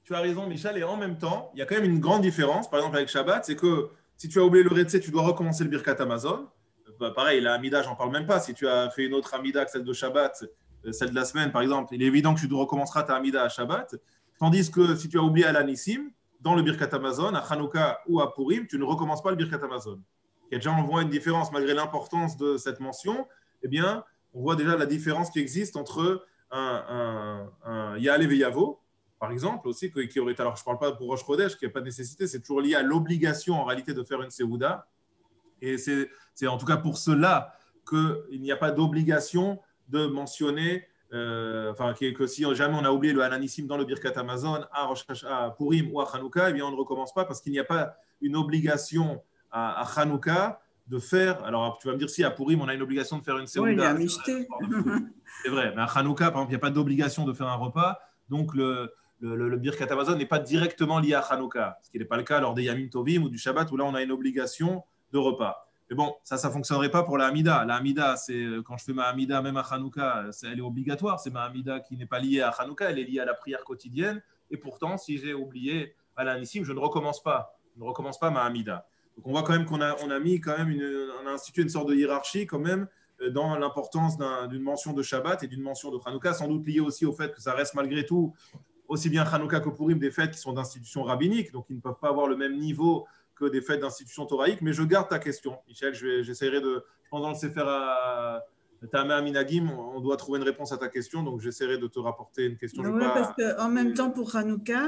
tu as raison, Michel. Et en même temps, il y a quand même une grande différence, par exemple avec Shabbat, c'est que si tu as oublié le Retsé, tu dois recommencer le Birkat Hamazon. Bah, pareil, la Hamida, j'en parle même pas. Si tu as fait une autre Hamida que celle de Shabbat, celle de la semaine, par exemple, il est évident que tu recommenceras ta Hamida à Shabbat. Tandis que si tu as oublié à la Nissim, dans le Birkat Hamazon, à Hanouka ou à Purim, tu ne recommences pas le Birkat Hamazon. Et déjà, on voit une différence, malgré l'importance de cette mention, eh bien, on voit déjà la différence qui existe entre un, un, un Ya'aleh Ve'yavo, par exemple, aussi, qui aurait été, alors je ne parle pas pour Rosh Chodesh, qui n'a pas de nécessité, c'est toujours lié à l'obligation, en réalité, de faire une Seouda. Et c'est, c'est en tout cas pour cela qu'il n'y a pas d'obligation de mentionner, euh, enfin, que si jamais on a oublié le Hananissim dans le Birkat Hamazon, à, Rosh, à Purim ou à Hanouka, eh bien, on ne recommence pas parce qu'il n'y a pas une obligation à, à Hanouka de faire. Alors, tu vas me dire, si à Purim, on a une obligation de faire une Seouda. Oui, il y a Mishté. C'est vrai, mais à Hanouka, par exemple, il n'y a pas d'obligation de faire un repas. Donc, le, le, le, le Birkat Hamazon n'est pas directement lié à Hanouka, ce qui n'est pas le cas lors des Yamim Tovim ou du Shabbat, où là, on a une obligation de repas. Mais bon, ça, ça ne fonctionnerait pas pour la Hamida. La Hamida, c'est quand je fais ma Hamida, même à Hanouka, elle est obligatoire. C'est ma Hamida qui n'est pas liée à Hanouka, elle est liée à la prière quotidienne. Et pourtant, si j'ai oublié à la Nissim, je ne recommence pas. Je ne recommence pas ma Hamida. Donc, on voit quand même qu'on a, on a mis quand même une, on a institué une sorte de hiérarchie quand même dans l'importance d'un, d'une mention de Shabbat et d'une mention de Hanouka, sans doute liée aussi au fait que ça reste malgré tout aussi bien Hanouka que Purim des fêtes qui sont d'institutions rabbiniques, donc ils ne peuvent pas avoir le même niveau que des fêtes d'institutions thoraïques. Mais je garde ta question, Michel. Je vais, j'essaierai de, je pense dans le Sefer à Tameh Minagim, on doit trouver une réponse à ta question, donc j'essaierai de te rapporter une question. Oui, pas... parce qu'en même temps, pour Hanouka,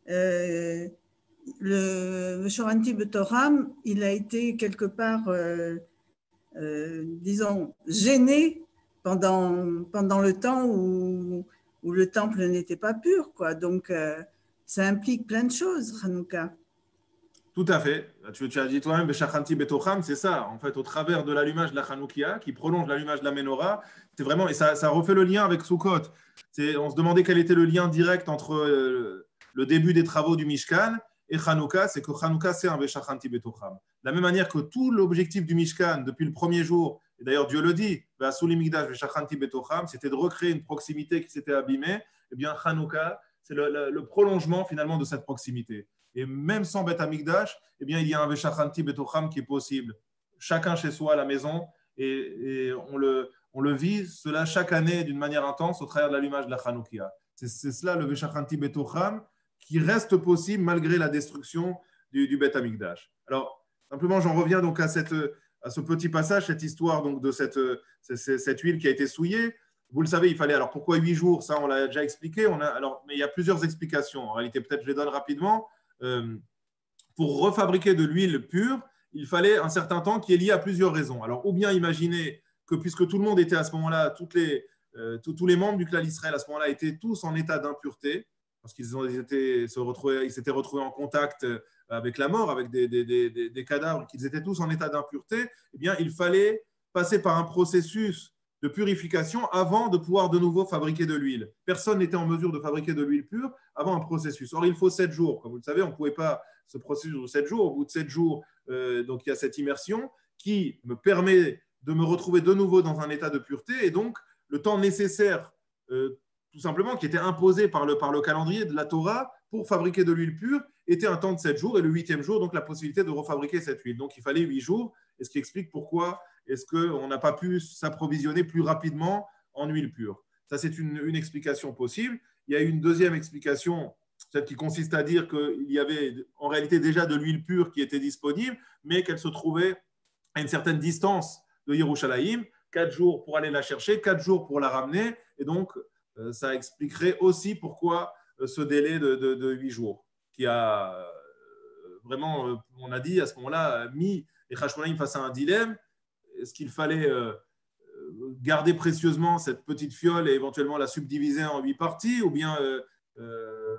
euh, le, le Shoranti Betoram, il a été quelque part, euh, euh, disons, gêné pendant, pendant le temps où, où le temple n'était pas pur, quoi. Donc, euh, ça implique plein de choses, Hanouka. Tout à fait. Tu, tu as dit toi-même, Beshachanti Betocham, c'est ça. En fait, au travers de l'allumage de la Hanoukia, qui prolonge l'allumage de la Menorah, c'est vraiment, et ça, ça refait le lien avec Sukkot. C'est, on se demandait quel était le lien direct entre euh, le début des travaux du Mishkan et Hanouka. C'est que Hanouka, c'est un Beshachanti Betocham. De la même manière que tout l'objectif du Mishkan, depuis le premier jour, et d'ailleurs Dieu le dit, Souli Migdash Beshachanti Betocham, c'était de recréer une proximité qui s'était abîmée. Eh bien, Hanouka, c'est le, le, le prolongement finalement de cette proximité. Et même sans Beth Amikdash, eh bien, il y a un Veshachanti Betocham qui est possible. Chacun chez soi à la maison, et, et on, le, on le vit, cela chaque année d'une manière intense au travers de l'allumage de la Hanoukia. C'est, c'est cela le Veshachanti Betocham qui reste possible malgré la destruction du, du Beth Amikdash. Alors, simplement, j'en reviens donc à, cette, à ce petit passage, cette histoire donc de cette, cette, cette huile qui a été souillée. Vous le savez, il fallait. Alors, pourquoi huit jours? Ça, on l'a déjà expliqué. On a, alors, mais il y a plusieurs explications. En réalité, peut-être je les donne rapidement. Euh, pour refabriquer de l'huile pure, il fallait un certain temps qui est lié à plusieurs raisons. Alors, ou bien imaginer que puisque tout le monde était à ce moment-là, toutes les, euh, tous, tous les membres du clan Israël à ce moment-là étaient tous en état d'impureté, parce qu'ils ont, ils étaient, se retrouvaient, ils s'étaient retrouvés en contact avec la mort, avec des, des, des, des cadavres, qu'ils étaient tous en état d'impureté, eh bien, il fallait passer par un processus de purification avant de pouvoir de nouveau fabriquer de l'huile. Personne n'était en mesure de fabriquer de l'huile pure avant un processus. Or, il faut sept jours. Comme vous le savez, on ne pouvait pas ce processus de sept jours. Au bout de sept jours, euh, donc il y a cette immersion qui me permet de me retrouver de nouveau dans un état de pureté. Et donc, le temps nécessaire, euh, tout simplement, qui était imposé par le, par le calendrier de la Torah pour fabriquer de l'huile pure, était un temps de sept jours. Et le huitième jour, donc la possibilité de refabriquer cette huile. Donc, il fallait huit jours. Et ce qui explique pourquoi est-ce qu'on n'a pas pu s'approvisionner plus rapidement en huile pure. Ça, c'est une, une explication possible. Il y a une deuxième explication, celle qui consiste à dire qu'il y avait en réalité déjà de l'huile pure qui était disponible, mais qu'elle se trouvait à une certaine distance de Yerushalayim, quatre jours pour aller la chercher, quatre jours pour la ramener. Et donc, ça expliquerait aussi pourquoi ce délai de, de, de huit jours, qui a vraiment, on a dit à ce moment-là, mis les Hashmonaïm face à un dilemme. Est-ce qu'il fallait euh, garder précieusement cette petite fiole et éventuellement la subdiviser en huit parties, ou bien euh, euh,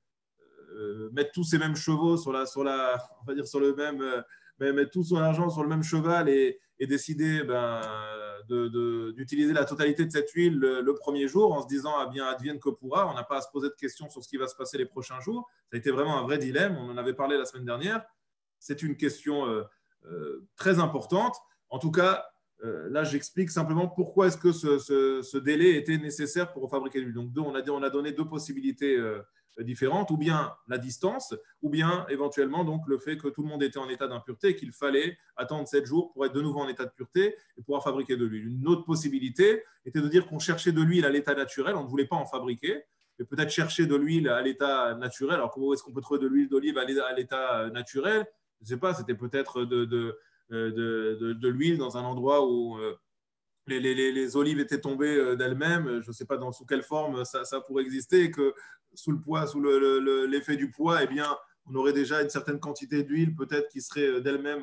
euh, mettre tous ces mêmes chevaux sur la, sur la, on va dire sur le même, euh, mettre tout son argent sur le même cheval et, et décider ben, de, de, d'utiliser la totalité de cette huile le, le premier jour en se disant ah bien advienne que pourra. On n'a pas à se poser de questions sur ce qui va se passer les prochains jours. Ça a été vraiment un vrai dilemme. On en avait parlé la semaine dernière. C'est une question euh, euh, très importante. En tout cas, euh, là, j'explique simplement pourquoi est-ce que ce, ce, ce délai était nécessaire pour fabriquer l'huile. Donc, deux, on, a, on a donné deux possibilités euh, différentes, ou bien la distance, ou bien éventuellement donc, le fait que tout le monde était en état d'impureté et qu'il fallait attendre sept jours pour être de nouveau en état de pureté et pouvoir fabriquer de l'huile. Une autre possibilité était de dire qu'on cherchait de l'huile à l'état naturel, on ne voulait pas en fabriquer, mais peut-être chercher de l'huile à l'état naturel. Alors, comment est-ce qu'on peut trouver de l'huile d'olive à l'état naturel? Je ne sais pas, c'était peut-être de, de, de, de, de l'huile dans un endroit où euh, les, les, les olives étaient tombées d'elles-mêmes. Je ne sais pas dans, sous quelle forme ça, ça pourrait exister, et que sous le poids, sous le, le, l'effet du poids, eh bien, on aurait déjà une certaine quantité d'huile peut-être qui serait d'elle-même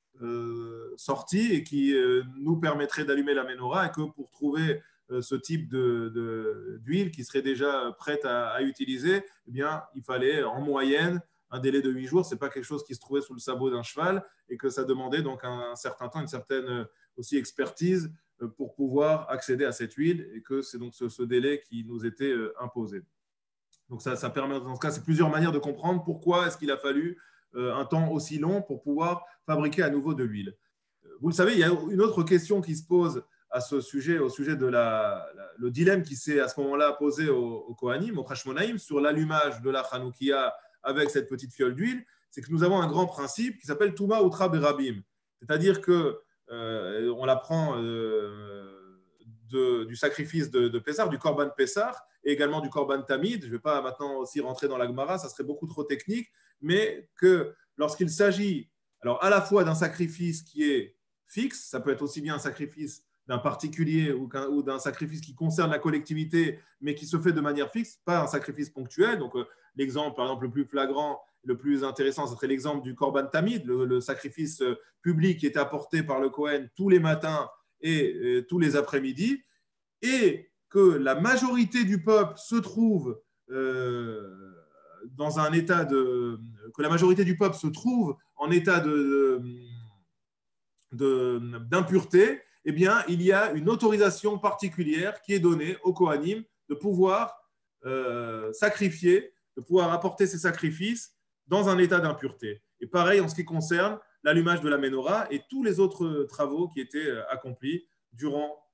euh, sortie et qui euh, nous permettrait d'allumer la menorah, et que pour trouver euh, ce type de, de, d'huile qui serait déjà prête à, à utiliser, eh bien, il fallait en moyenne un délai de huit jours. Ce n'est pas quelque chose qui se trouvait sous le sabot d'un cheval, et que ça demandait donc un, un certain temps, une certaine aussi expertise pour pouvoir accéder à cette huile, et que c'est donc ce, ce délai qui nous était imposé. Donc ça, ça permet, dans ce cas, c'est plusieurs manières de comprendre pourquoi est-ce qu'il a fallu euh, un temps aussi long pour pouvoir fabriquer à nouveau de l'huile. Vous le savez, il y a une autre question qui se pose à ce sujet, au sujet de la, la, le dilemme qui s'est à ce moment-là posé au, au Kohanim, au Hashmonaïm, sur l'allumage de la Hanoukia avec cette petite fiole d'huile. C'est que nous avons un grand principe qui s'appelle Touma Utra Berabim. C'est-à-dire que euh, on l'apprend euh, de, du sacrifice de, de Pessah, du Korban Pessah, et également du Korban Tamid. Je ne vais pas maintenant aussi rentrer dans la Gemara, ça serait beaucoup trop technique, mais que lorsqu'il s'agit alors à la fois d'un sacrifice qui est fixe, ça peut être aussi bien un sacrifice d'un particulier ou, qu'un, ou d'un sacrifice qui concerne la collectivité, mais qui se fait de manière fixe, pas un sacrifice ponctuel. Donc euh, l'exemple, par exemple, le plus flagrant, le plus intéressant, ce serait l'exemple du Korban Tamid, le, le sacrifice public qui est apporté par le Kohen tous les matins et euh, tous les après-midi, et que la majorité du peuple se trouve euh, dans un état de, que la majorité du peuple se trouve en état de, de, d'impureté, eh bien, il y a une autorisation particulière qui est donnée au Kohanim de pouvoir euh, sacrifier, de pouvoir apporter ces sacrifices dans un état d'impureté. Et pareil en ce qui concerne l'allumage de la menorah et tous les autres travaux qui étaient accomplis durant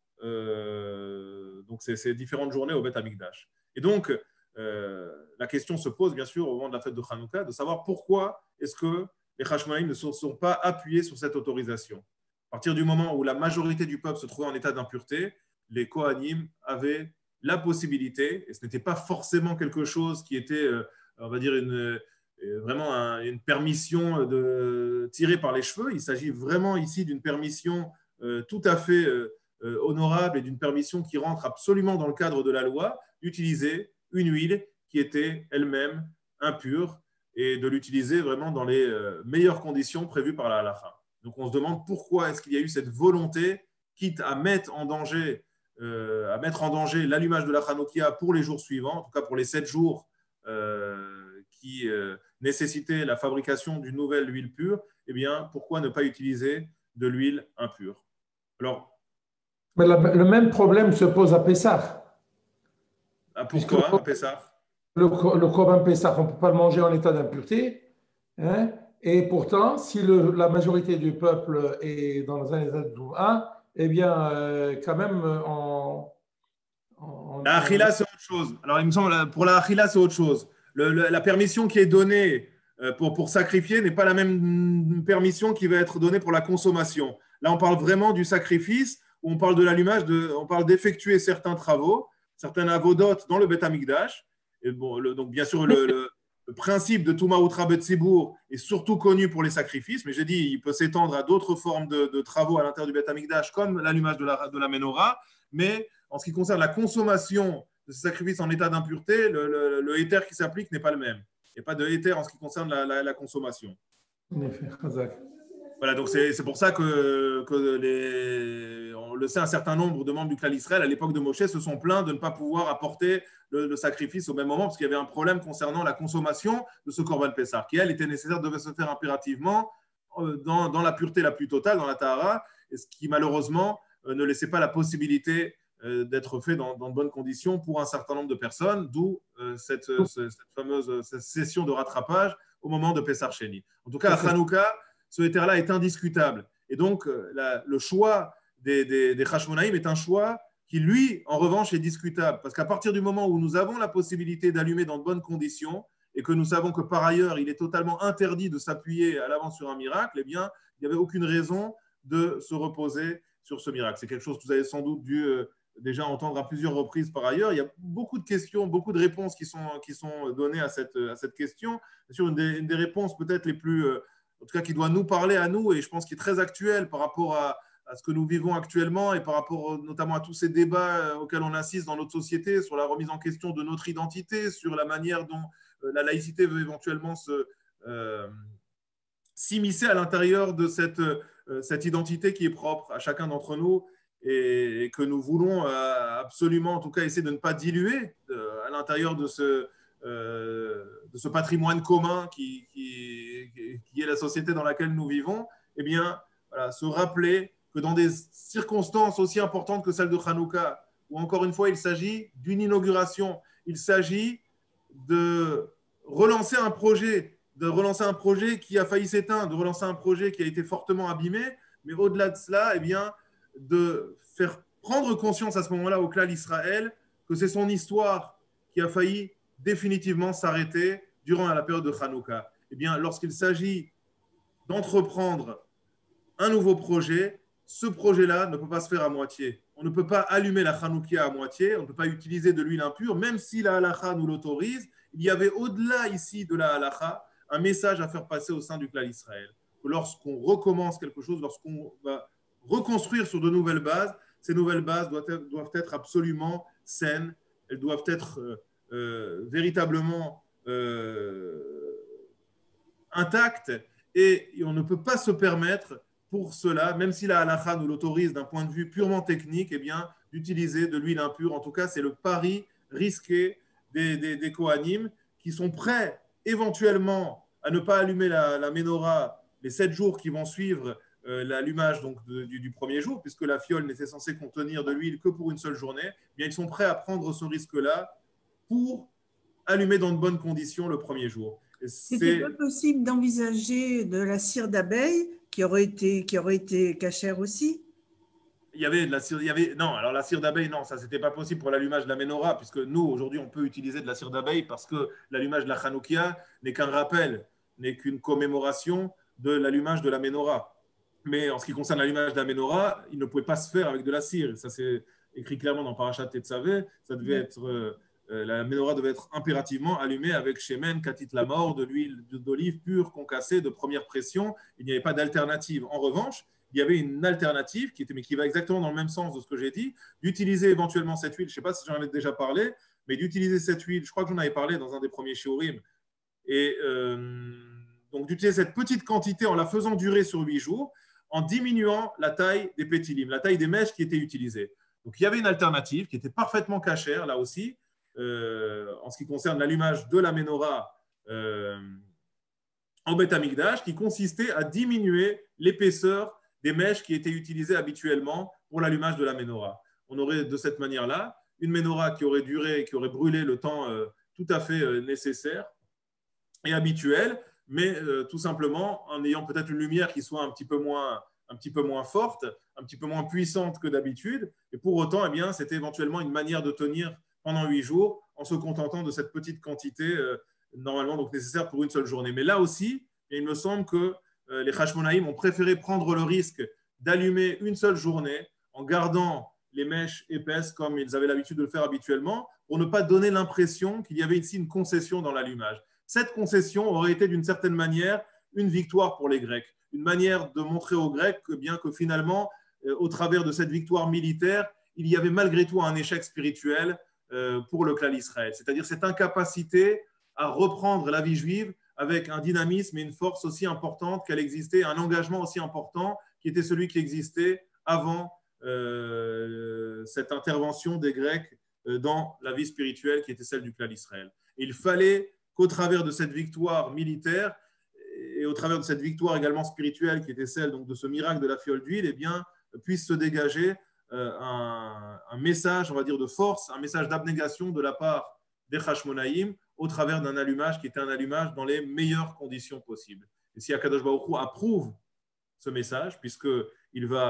euh, donc ces, ces différentes journées au Beth Amikdash. Et donc, euh, la question se pose bien sûr au moment de la fête de Hanouka de savoir pourquoi est-ce que les Hashmonaïm ne se sont pas appuyés sur cette autorisation. À partir du moment où la majorité du peuple se trouvait en état d'impureté, les Kohanim avaient la possibilité, et ce n'était pas forcément quelque chose qui était, on va dire, une, vraiment un, une permission de, tirée par les cheveux. Il s'agit vraiment ici d'une permission euh, tout à fait euh, honorable et d'une permission qui rentre absolument dans le cadre de la loi, d'utiliser une huile qui était elle-même impure et de l'utiliser vraiment dans les euh, meilleures conditions prévues par la halakha. Donc, on se demande pourquoi est-ce qu'il y a eu cette volonté, quitte à mettre en danger, euh, à mettre en danger l'allumage de la Hanoukia pour les jours suivants, en tout cas pour les sept jours euh, qui euh, nécessitaient la fabrication d'une nouvelle huile pure. Eh bien, pourquoi ne pas utiliser de l'huile impure? Alors, mais la, le même problème se pose à Pessah. Ah, pourquoi à Pessah? Le, le Korban Pessah, on ne peut pas le manger en état d'impureté. Hein? Et pourtant, si le, la majorité du peuple est dans un état de Doua, eh bien, euh, quand même, en. en la Achila, c'est autre chose. Alors, il me semble, pour la Achila, c'est autre chose. Le, le, la permission qui est donnée pour, pour sacrifier n'est pas la même permission qui va être donnée pour la consommation. Là, on parle vraiment du sacrifice, où on parle de l'allumage, de, on parle d'effectuer certains travaux, certains avodotes dans le Beth Amikdash. Et bon, le, donc, bien sûr, le. le Le principe de Touma Utra Betsibour est surtout connu pour les sacrifices, mais j'ai dit il peut s'étendre à d'autres formes de, de travaux à l'intérieur du Beth Amikdash, comme l'allumage de la, de la menorah. Mais en ce qui concerne la consommation de ces sacrifices en état d'impureté, le, le, le héter qui s'applique n'est pas le même. Il n'y a pas de héter en ce qui concerne la, la, la consommation. En effet, Khazak. Voilà, donc c'est, c'est pour ça que, que les, on le sait, un certain nombre de membres du clan Israël à l'époque de Moshe se sont plaints de ne pas pouvoir apporter le, le sacrifice au même moment parce qu'il y avait un problème concernant la consommation de ce Korban Pessah, qui elle était nécessaire, devait se faire impérativement dans, dans la pureté la plus totale, dans la Tahara, et ce qui malheureusement ne laissait pas la possibilité d'être fait dans, dans de bonnes conditions pour un certain nombre de personnes, d'où cette, cette fameuse cette session de rattrapage au moment de Pessah Sheni. En tout cas, à Hanouka, ce héter-là est indiscutable. Et donc, la, le choix des, des, des Hashmonaïm est un choix qui, lui, en revanche, est discutable. Parce qu'à partir du moment où nous avons la possibilité d'allumer dans de bonnes conditions et que nous savons que par ailleurs, il est totalement interdit de s'appuyer à l'avance sur un miracle, eh bien, il n'y avait aucune raison de se reposer sur ce miracle. C'est quelque chose que vous avez sans doute dû euh, déjà entendre à plusieurs reprises par ailleurs. Il y a beaucoup de questions, beaucoup de réponses qui sont, qui sont données à cette, à cette question. Bien sûr, une des, une des réponses peut-être les plus, euh, en tout cas qui doit nous parler à nous, et je pense qui est très actuelle par rapport à, à ce que nous vivons actuellement et par rapport notamment à tous ces débats auxquels on assiste dans notre société sur la remise en question de notre identité, sur la manière dont la laïcité veut éventuellement se, euh, s'immiscer à l'intérieur de cette, euh, cette identité qui est propre à chacun d'entre nous et, et que nous voulons euh, absolument, en tout cas, essayer de ne pas diluer euh, à l'intérieur de ce, euh, de ce patrimoine commun qui, qui, qui est la société dans laquelle nous vivons. Eh bien, voilà, se rappeler que dans des circonstances aussi importantes que celles de Hanouka, où encore une fois il s'agit d'une inauguration, il s'agit de relancer un projet, de relancer un projet qui a failli s'éteindre, de relancer un projet qui a été fortement abîmé, mais au-delà de cela, eh bien, de faire prendre conscience à ce moment-là au Klal Israël que c'est son histoire qui a failli définitivement s'arrêter durant la période de Hanouka. Eh bien, lorsqu'il s'agit d'entreprendre un nouveau projet, ce projet-là ne peut pas se faire à moitié. On ne peut pas allumer la Hanoukia à moitié, on ne peut pas utiliser de l'huile impure, même si la halakha nous l'autorise. Il y avait au-delà ici de la halakha un message à faire passer au sein du Klal Israël. Lorsqu'on recommence quelque chose, lorsqu'on va reconstruire sur de nouvelles bases, ces nouvelles bases doivent être, doivent être absolument saines, elles doivent être euh, euh, véritablement euh, intactes et on ne peut pas se permettre pour cela, même si la halakha nous l'autorise d'un point de vue purement technique, eh bien, d'utiliser de l'huile impure. En tout cas, c'est le pari risqué des, des, des Kohanim qui sont prêts éventuellement à ne pas allumer la, la menorah les sept jours qui vont suivre euh, l'allumage donc, de, du, du premier jour, puisque la fiole n'était censée contenir de l'huile que pour une seule journée. Eh bien, ils sont prêts à prendre ce risque-là pour allumer dans de bonnes conditions le premier jour. C'était pas possible d'envisager de la cire d'abeille qui aurait été, qui aurait été cachère aussi? Il y avait de la cire, il y avait, non, alors la cire d'abeille, non, ça, c'était pas possible pour l'allumage de la menorah, puisque nous, aujourd'hui, on peut utiliser de la cire d'abeille parce que l'allumage de la Hanoukia n'est qu'un rappel, n'est qu'une commémoration de l'allumage de la menorah. Mais en ce qui concerne l'allumage de la menorah, il ne pouvait pas se faire avec de la cire. Ça, c'est écrit clairement dans Parashat Tetzavé. Ça devait être, euh, la menorah devait être impérativement allumée avec shemen, katit lamor, de l'huile d'olive pure, concassée, de première pression. Il n'y avait pas d'alternative. En revanche, il y avait une alternative qui, était, mais qui va exactement dans le même sens de ce que j'ai dit, d'utiliser éventuellement cette huile. Je ne sais pas si j'en avais déjà parlé, mais d'utiliser cette huile, je crois que j'en avais parlé dans un des premiers shiurim. Et euh, donc d'utiliser cette petite quantité en la faisant durer sur huit jours, en diminuant la taille des pétilim, la taille des mèches qui étaient utilisées. Donc il y avait une alternative qui était parfaitement cachère, là aussi, euh, en ce qui concerne l'allumage de la menorah euh, en Beth Amikdash, qui consistait à diminuer l'épaisseur des mèches qui étaient utilisées habituellement pour l'allumage de la menorah. On aurait de cette manière-là une menorah qui aurait duré, qui aurait brûlé le temps euh, tout à fait euh, nécessaire et habituel, mais euh, tout simplement en ayant peut-être une lumière qui soit un petit peu moins, un petit peu moins forte, un petit peu moins puissante que d'habitude. Et pour autant, eh bien, c'était éventuellement une manière de tenir pendant huit jours en se contentant de cette petite quantité euh, normalement donc nécessaire pour une seule journée. Mais là aussi, il me semble que les Hashmonaïm ont préféré prendre le risque d'allumer une seule journée en gardant les mèches épaisses comme ils avaient l'habitude de le faire habituellement pour ne pas donner l'impression qu'il y avait ici une concession dans l'allumage. Cette concession aurait été d'une certaine manière une victoire pour les Grecs, une manière de montrer aux Grecs que bien que finalement, au travers de cette victoire militaire, il y avait malgré tout un échec spirituel pour le Klal Israël, c'est-à-dire cette incapacité à reprendre la vie juive avec un dynamisme et une force aussi importante qu'elle existait, un engagement aussi important qui était celui qui existait avant euh, cette intervention des Grecs dans la vie spirituelle qui était celle du Klal Israël. Et il fallait qu'au travers de cette victoire militaire et au travers de cette victoire également spirituelle qui était celle donc, de ce miracle de la fiole d'huile, eh bien, puisse se dégager euh, un, un message, on va dire, de force, un message d'abnégation de la part des Hashmonaïm au travers d'un allumage qui était un allumage dans les meilleures conditions possibles. Et si Akadosh Baruch Hu approuve ce message, puisqu'il va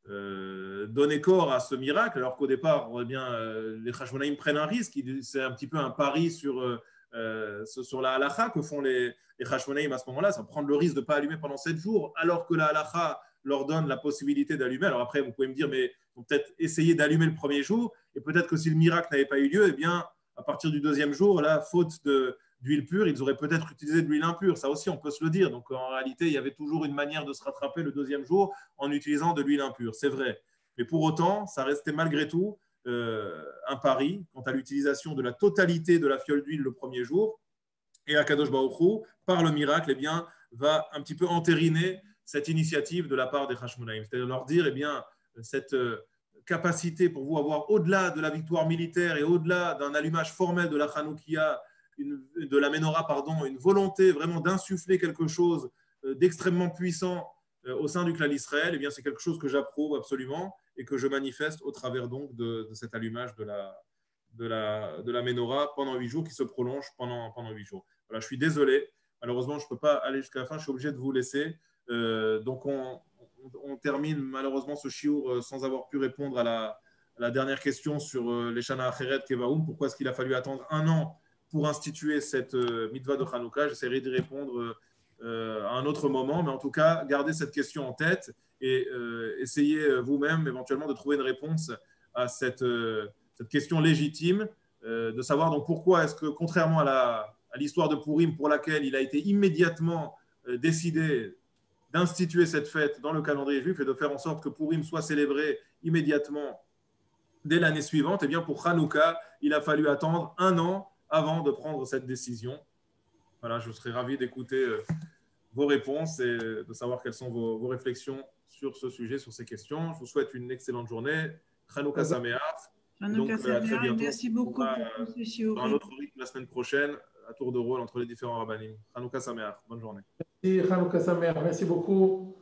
euh, donner corps à ce miracle, alors qu'au départ, eh bien, euh, les Hashmonaïm prennent un risque. C'est un petit peu un pari sur, euh, sur la halakha que font les, les Hashmonaïm à ce moment-là. C'est prendre le risque de ne pas allumer pendant sept jours, alors que la halakha leur donne la possibilité d'allumer. Alors après, vous pouvez me dire, mais ils vont peut-être essayer d'allumer le premier jour, et peut-être que si le miracle n'avait pas eu lieu, eh bien, à partir du deuxième jour, là, faute de, d'huile pure, ils auraient peut-être utilisé de l'huile impure. Ça aussi, on peut se le dire. Donc, en réalité, il y avait toujours une manière de se rattraper le deuxième jour en utilisant de l'huile impure. C'est vrai. Mais pour autant, ça restait malgré tout euh, un pari quant à l'utilisation de la totalité de la fiole d'huile le premier jour. Et Akadosh Baruch Hu, par le miracle, eh bien, va un petit peu entériner cette initiative de la part des Hashmonaïm. C'est-à-dire leur dire, eh bien, cette capacité pour vous avoir, au-delà de la victoire militaire et au-delà d'un allumage formel de la Hanoukia, une, de la Ménorah, pardon, une volonté vraiment d'insuffler quelque chose d'extrêmement puissant au sein du clan d'Israël, eh bien, c'est quelque chose que j'approuve absolument et que je manifeste au travers donc de, de cet allumage de la, de, la, de la Ménorah pendant huit jours qui se prolonge pendant, pendant huit jours. Voilà, je suis désolé. Malheureusement, je ne peux pas aller jusqu'à la fin. Je suis obligé de vous laisser. Euh, donc, on, on, on termine malheureusement ce shiur sans avoir pu répondre à la, à la dernière question sur les Shana Acheret Kevaoum. Pourquoi est-ce qu'il a fallu attendre un an pour instituer cette euh, mitzvah de Hanouka? J'essaierai d'y répondre euh, à un autre moment. Mais en tout cas, gardez cette question en tête et euh, essayez vous-même éventuellement de trouver une réponse à cette, euh, cette question légitime euh, de savoir donc pourquoi est-ce que, contrairement à la à l'histoire de Purim pour laquelle il a été immédiatement euh, décidé d'instituer cette fête dans le calendrier juif et de faire en sorte que Purim soit célébré immédiatement dès l'année suivante, et bien pour Hanouka, il a fallu attendre un an avant de prendre cette décision. Voilà, je serais ravi d'écouter euh, vos réponses et de savoir quelles sont vos, vos réflexions sur ce sujet, sur ces questions. Je vous souhaite une excellente journée. Hanouka Sameach. Hanouka Sameach, merci beaucoup va, pour tous ces shiurim. Dans un autre rythme la semaine prochaine, à tour de rôle entre les différents rabbinim. Hanouka Sameach, bonne journée. Merci, Hanouka Sameach, merci beaucoup.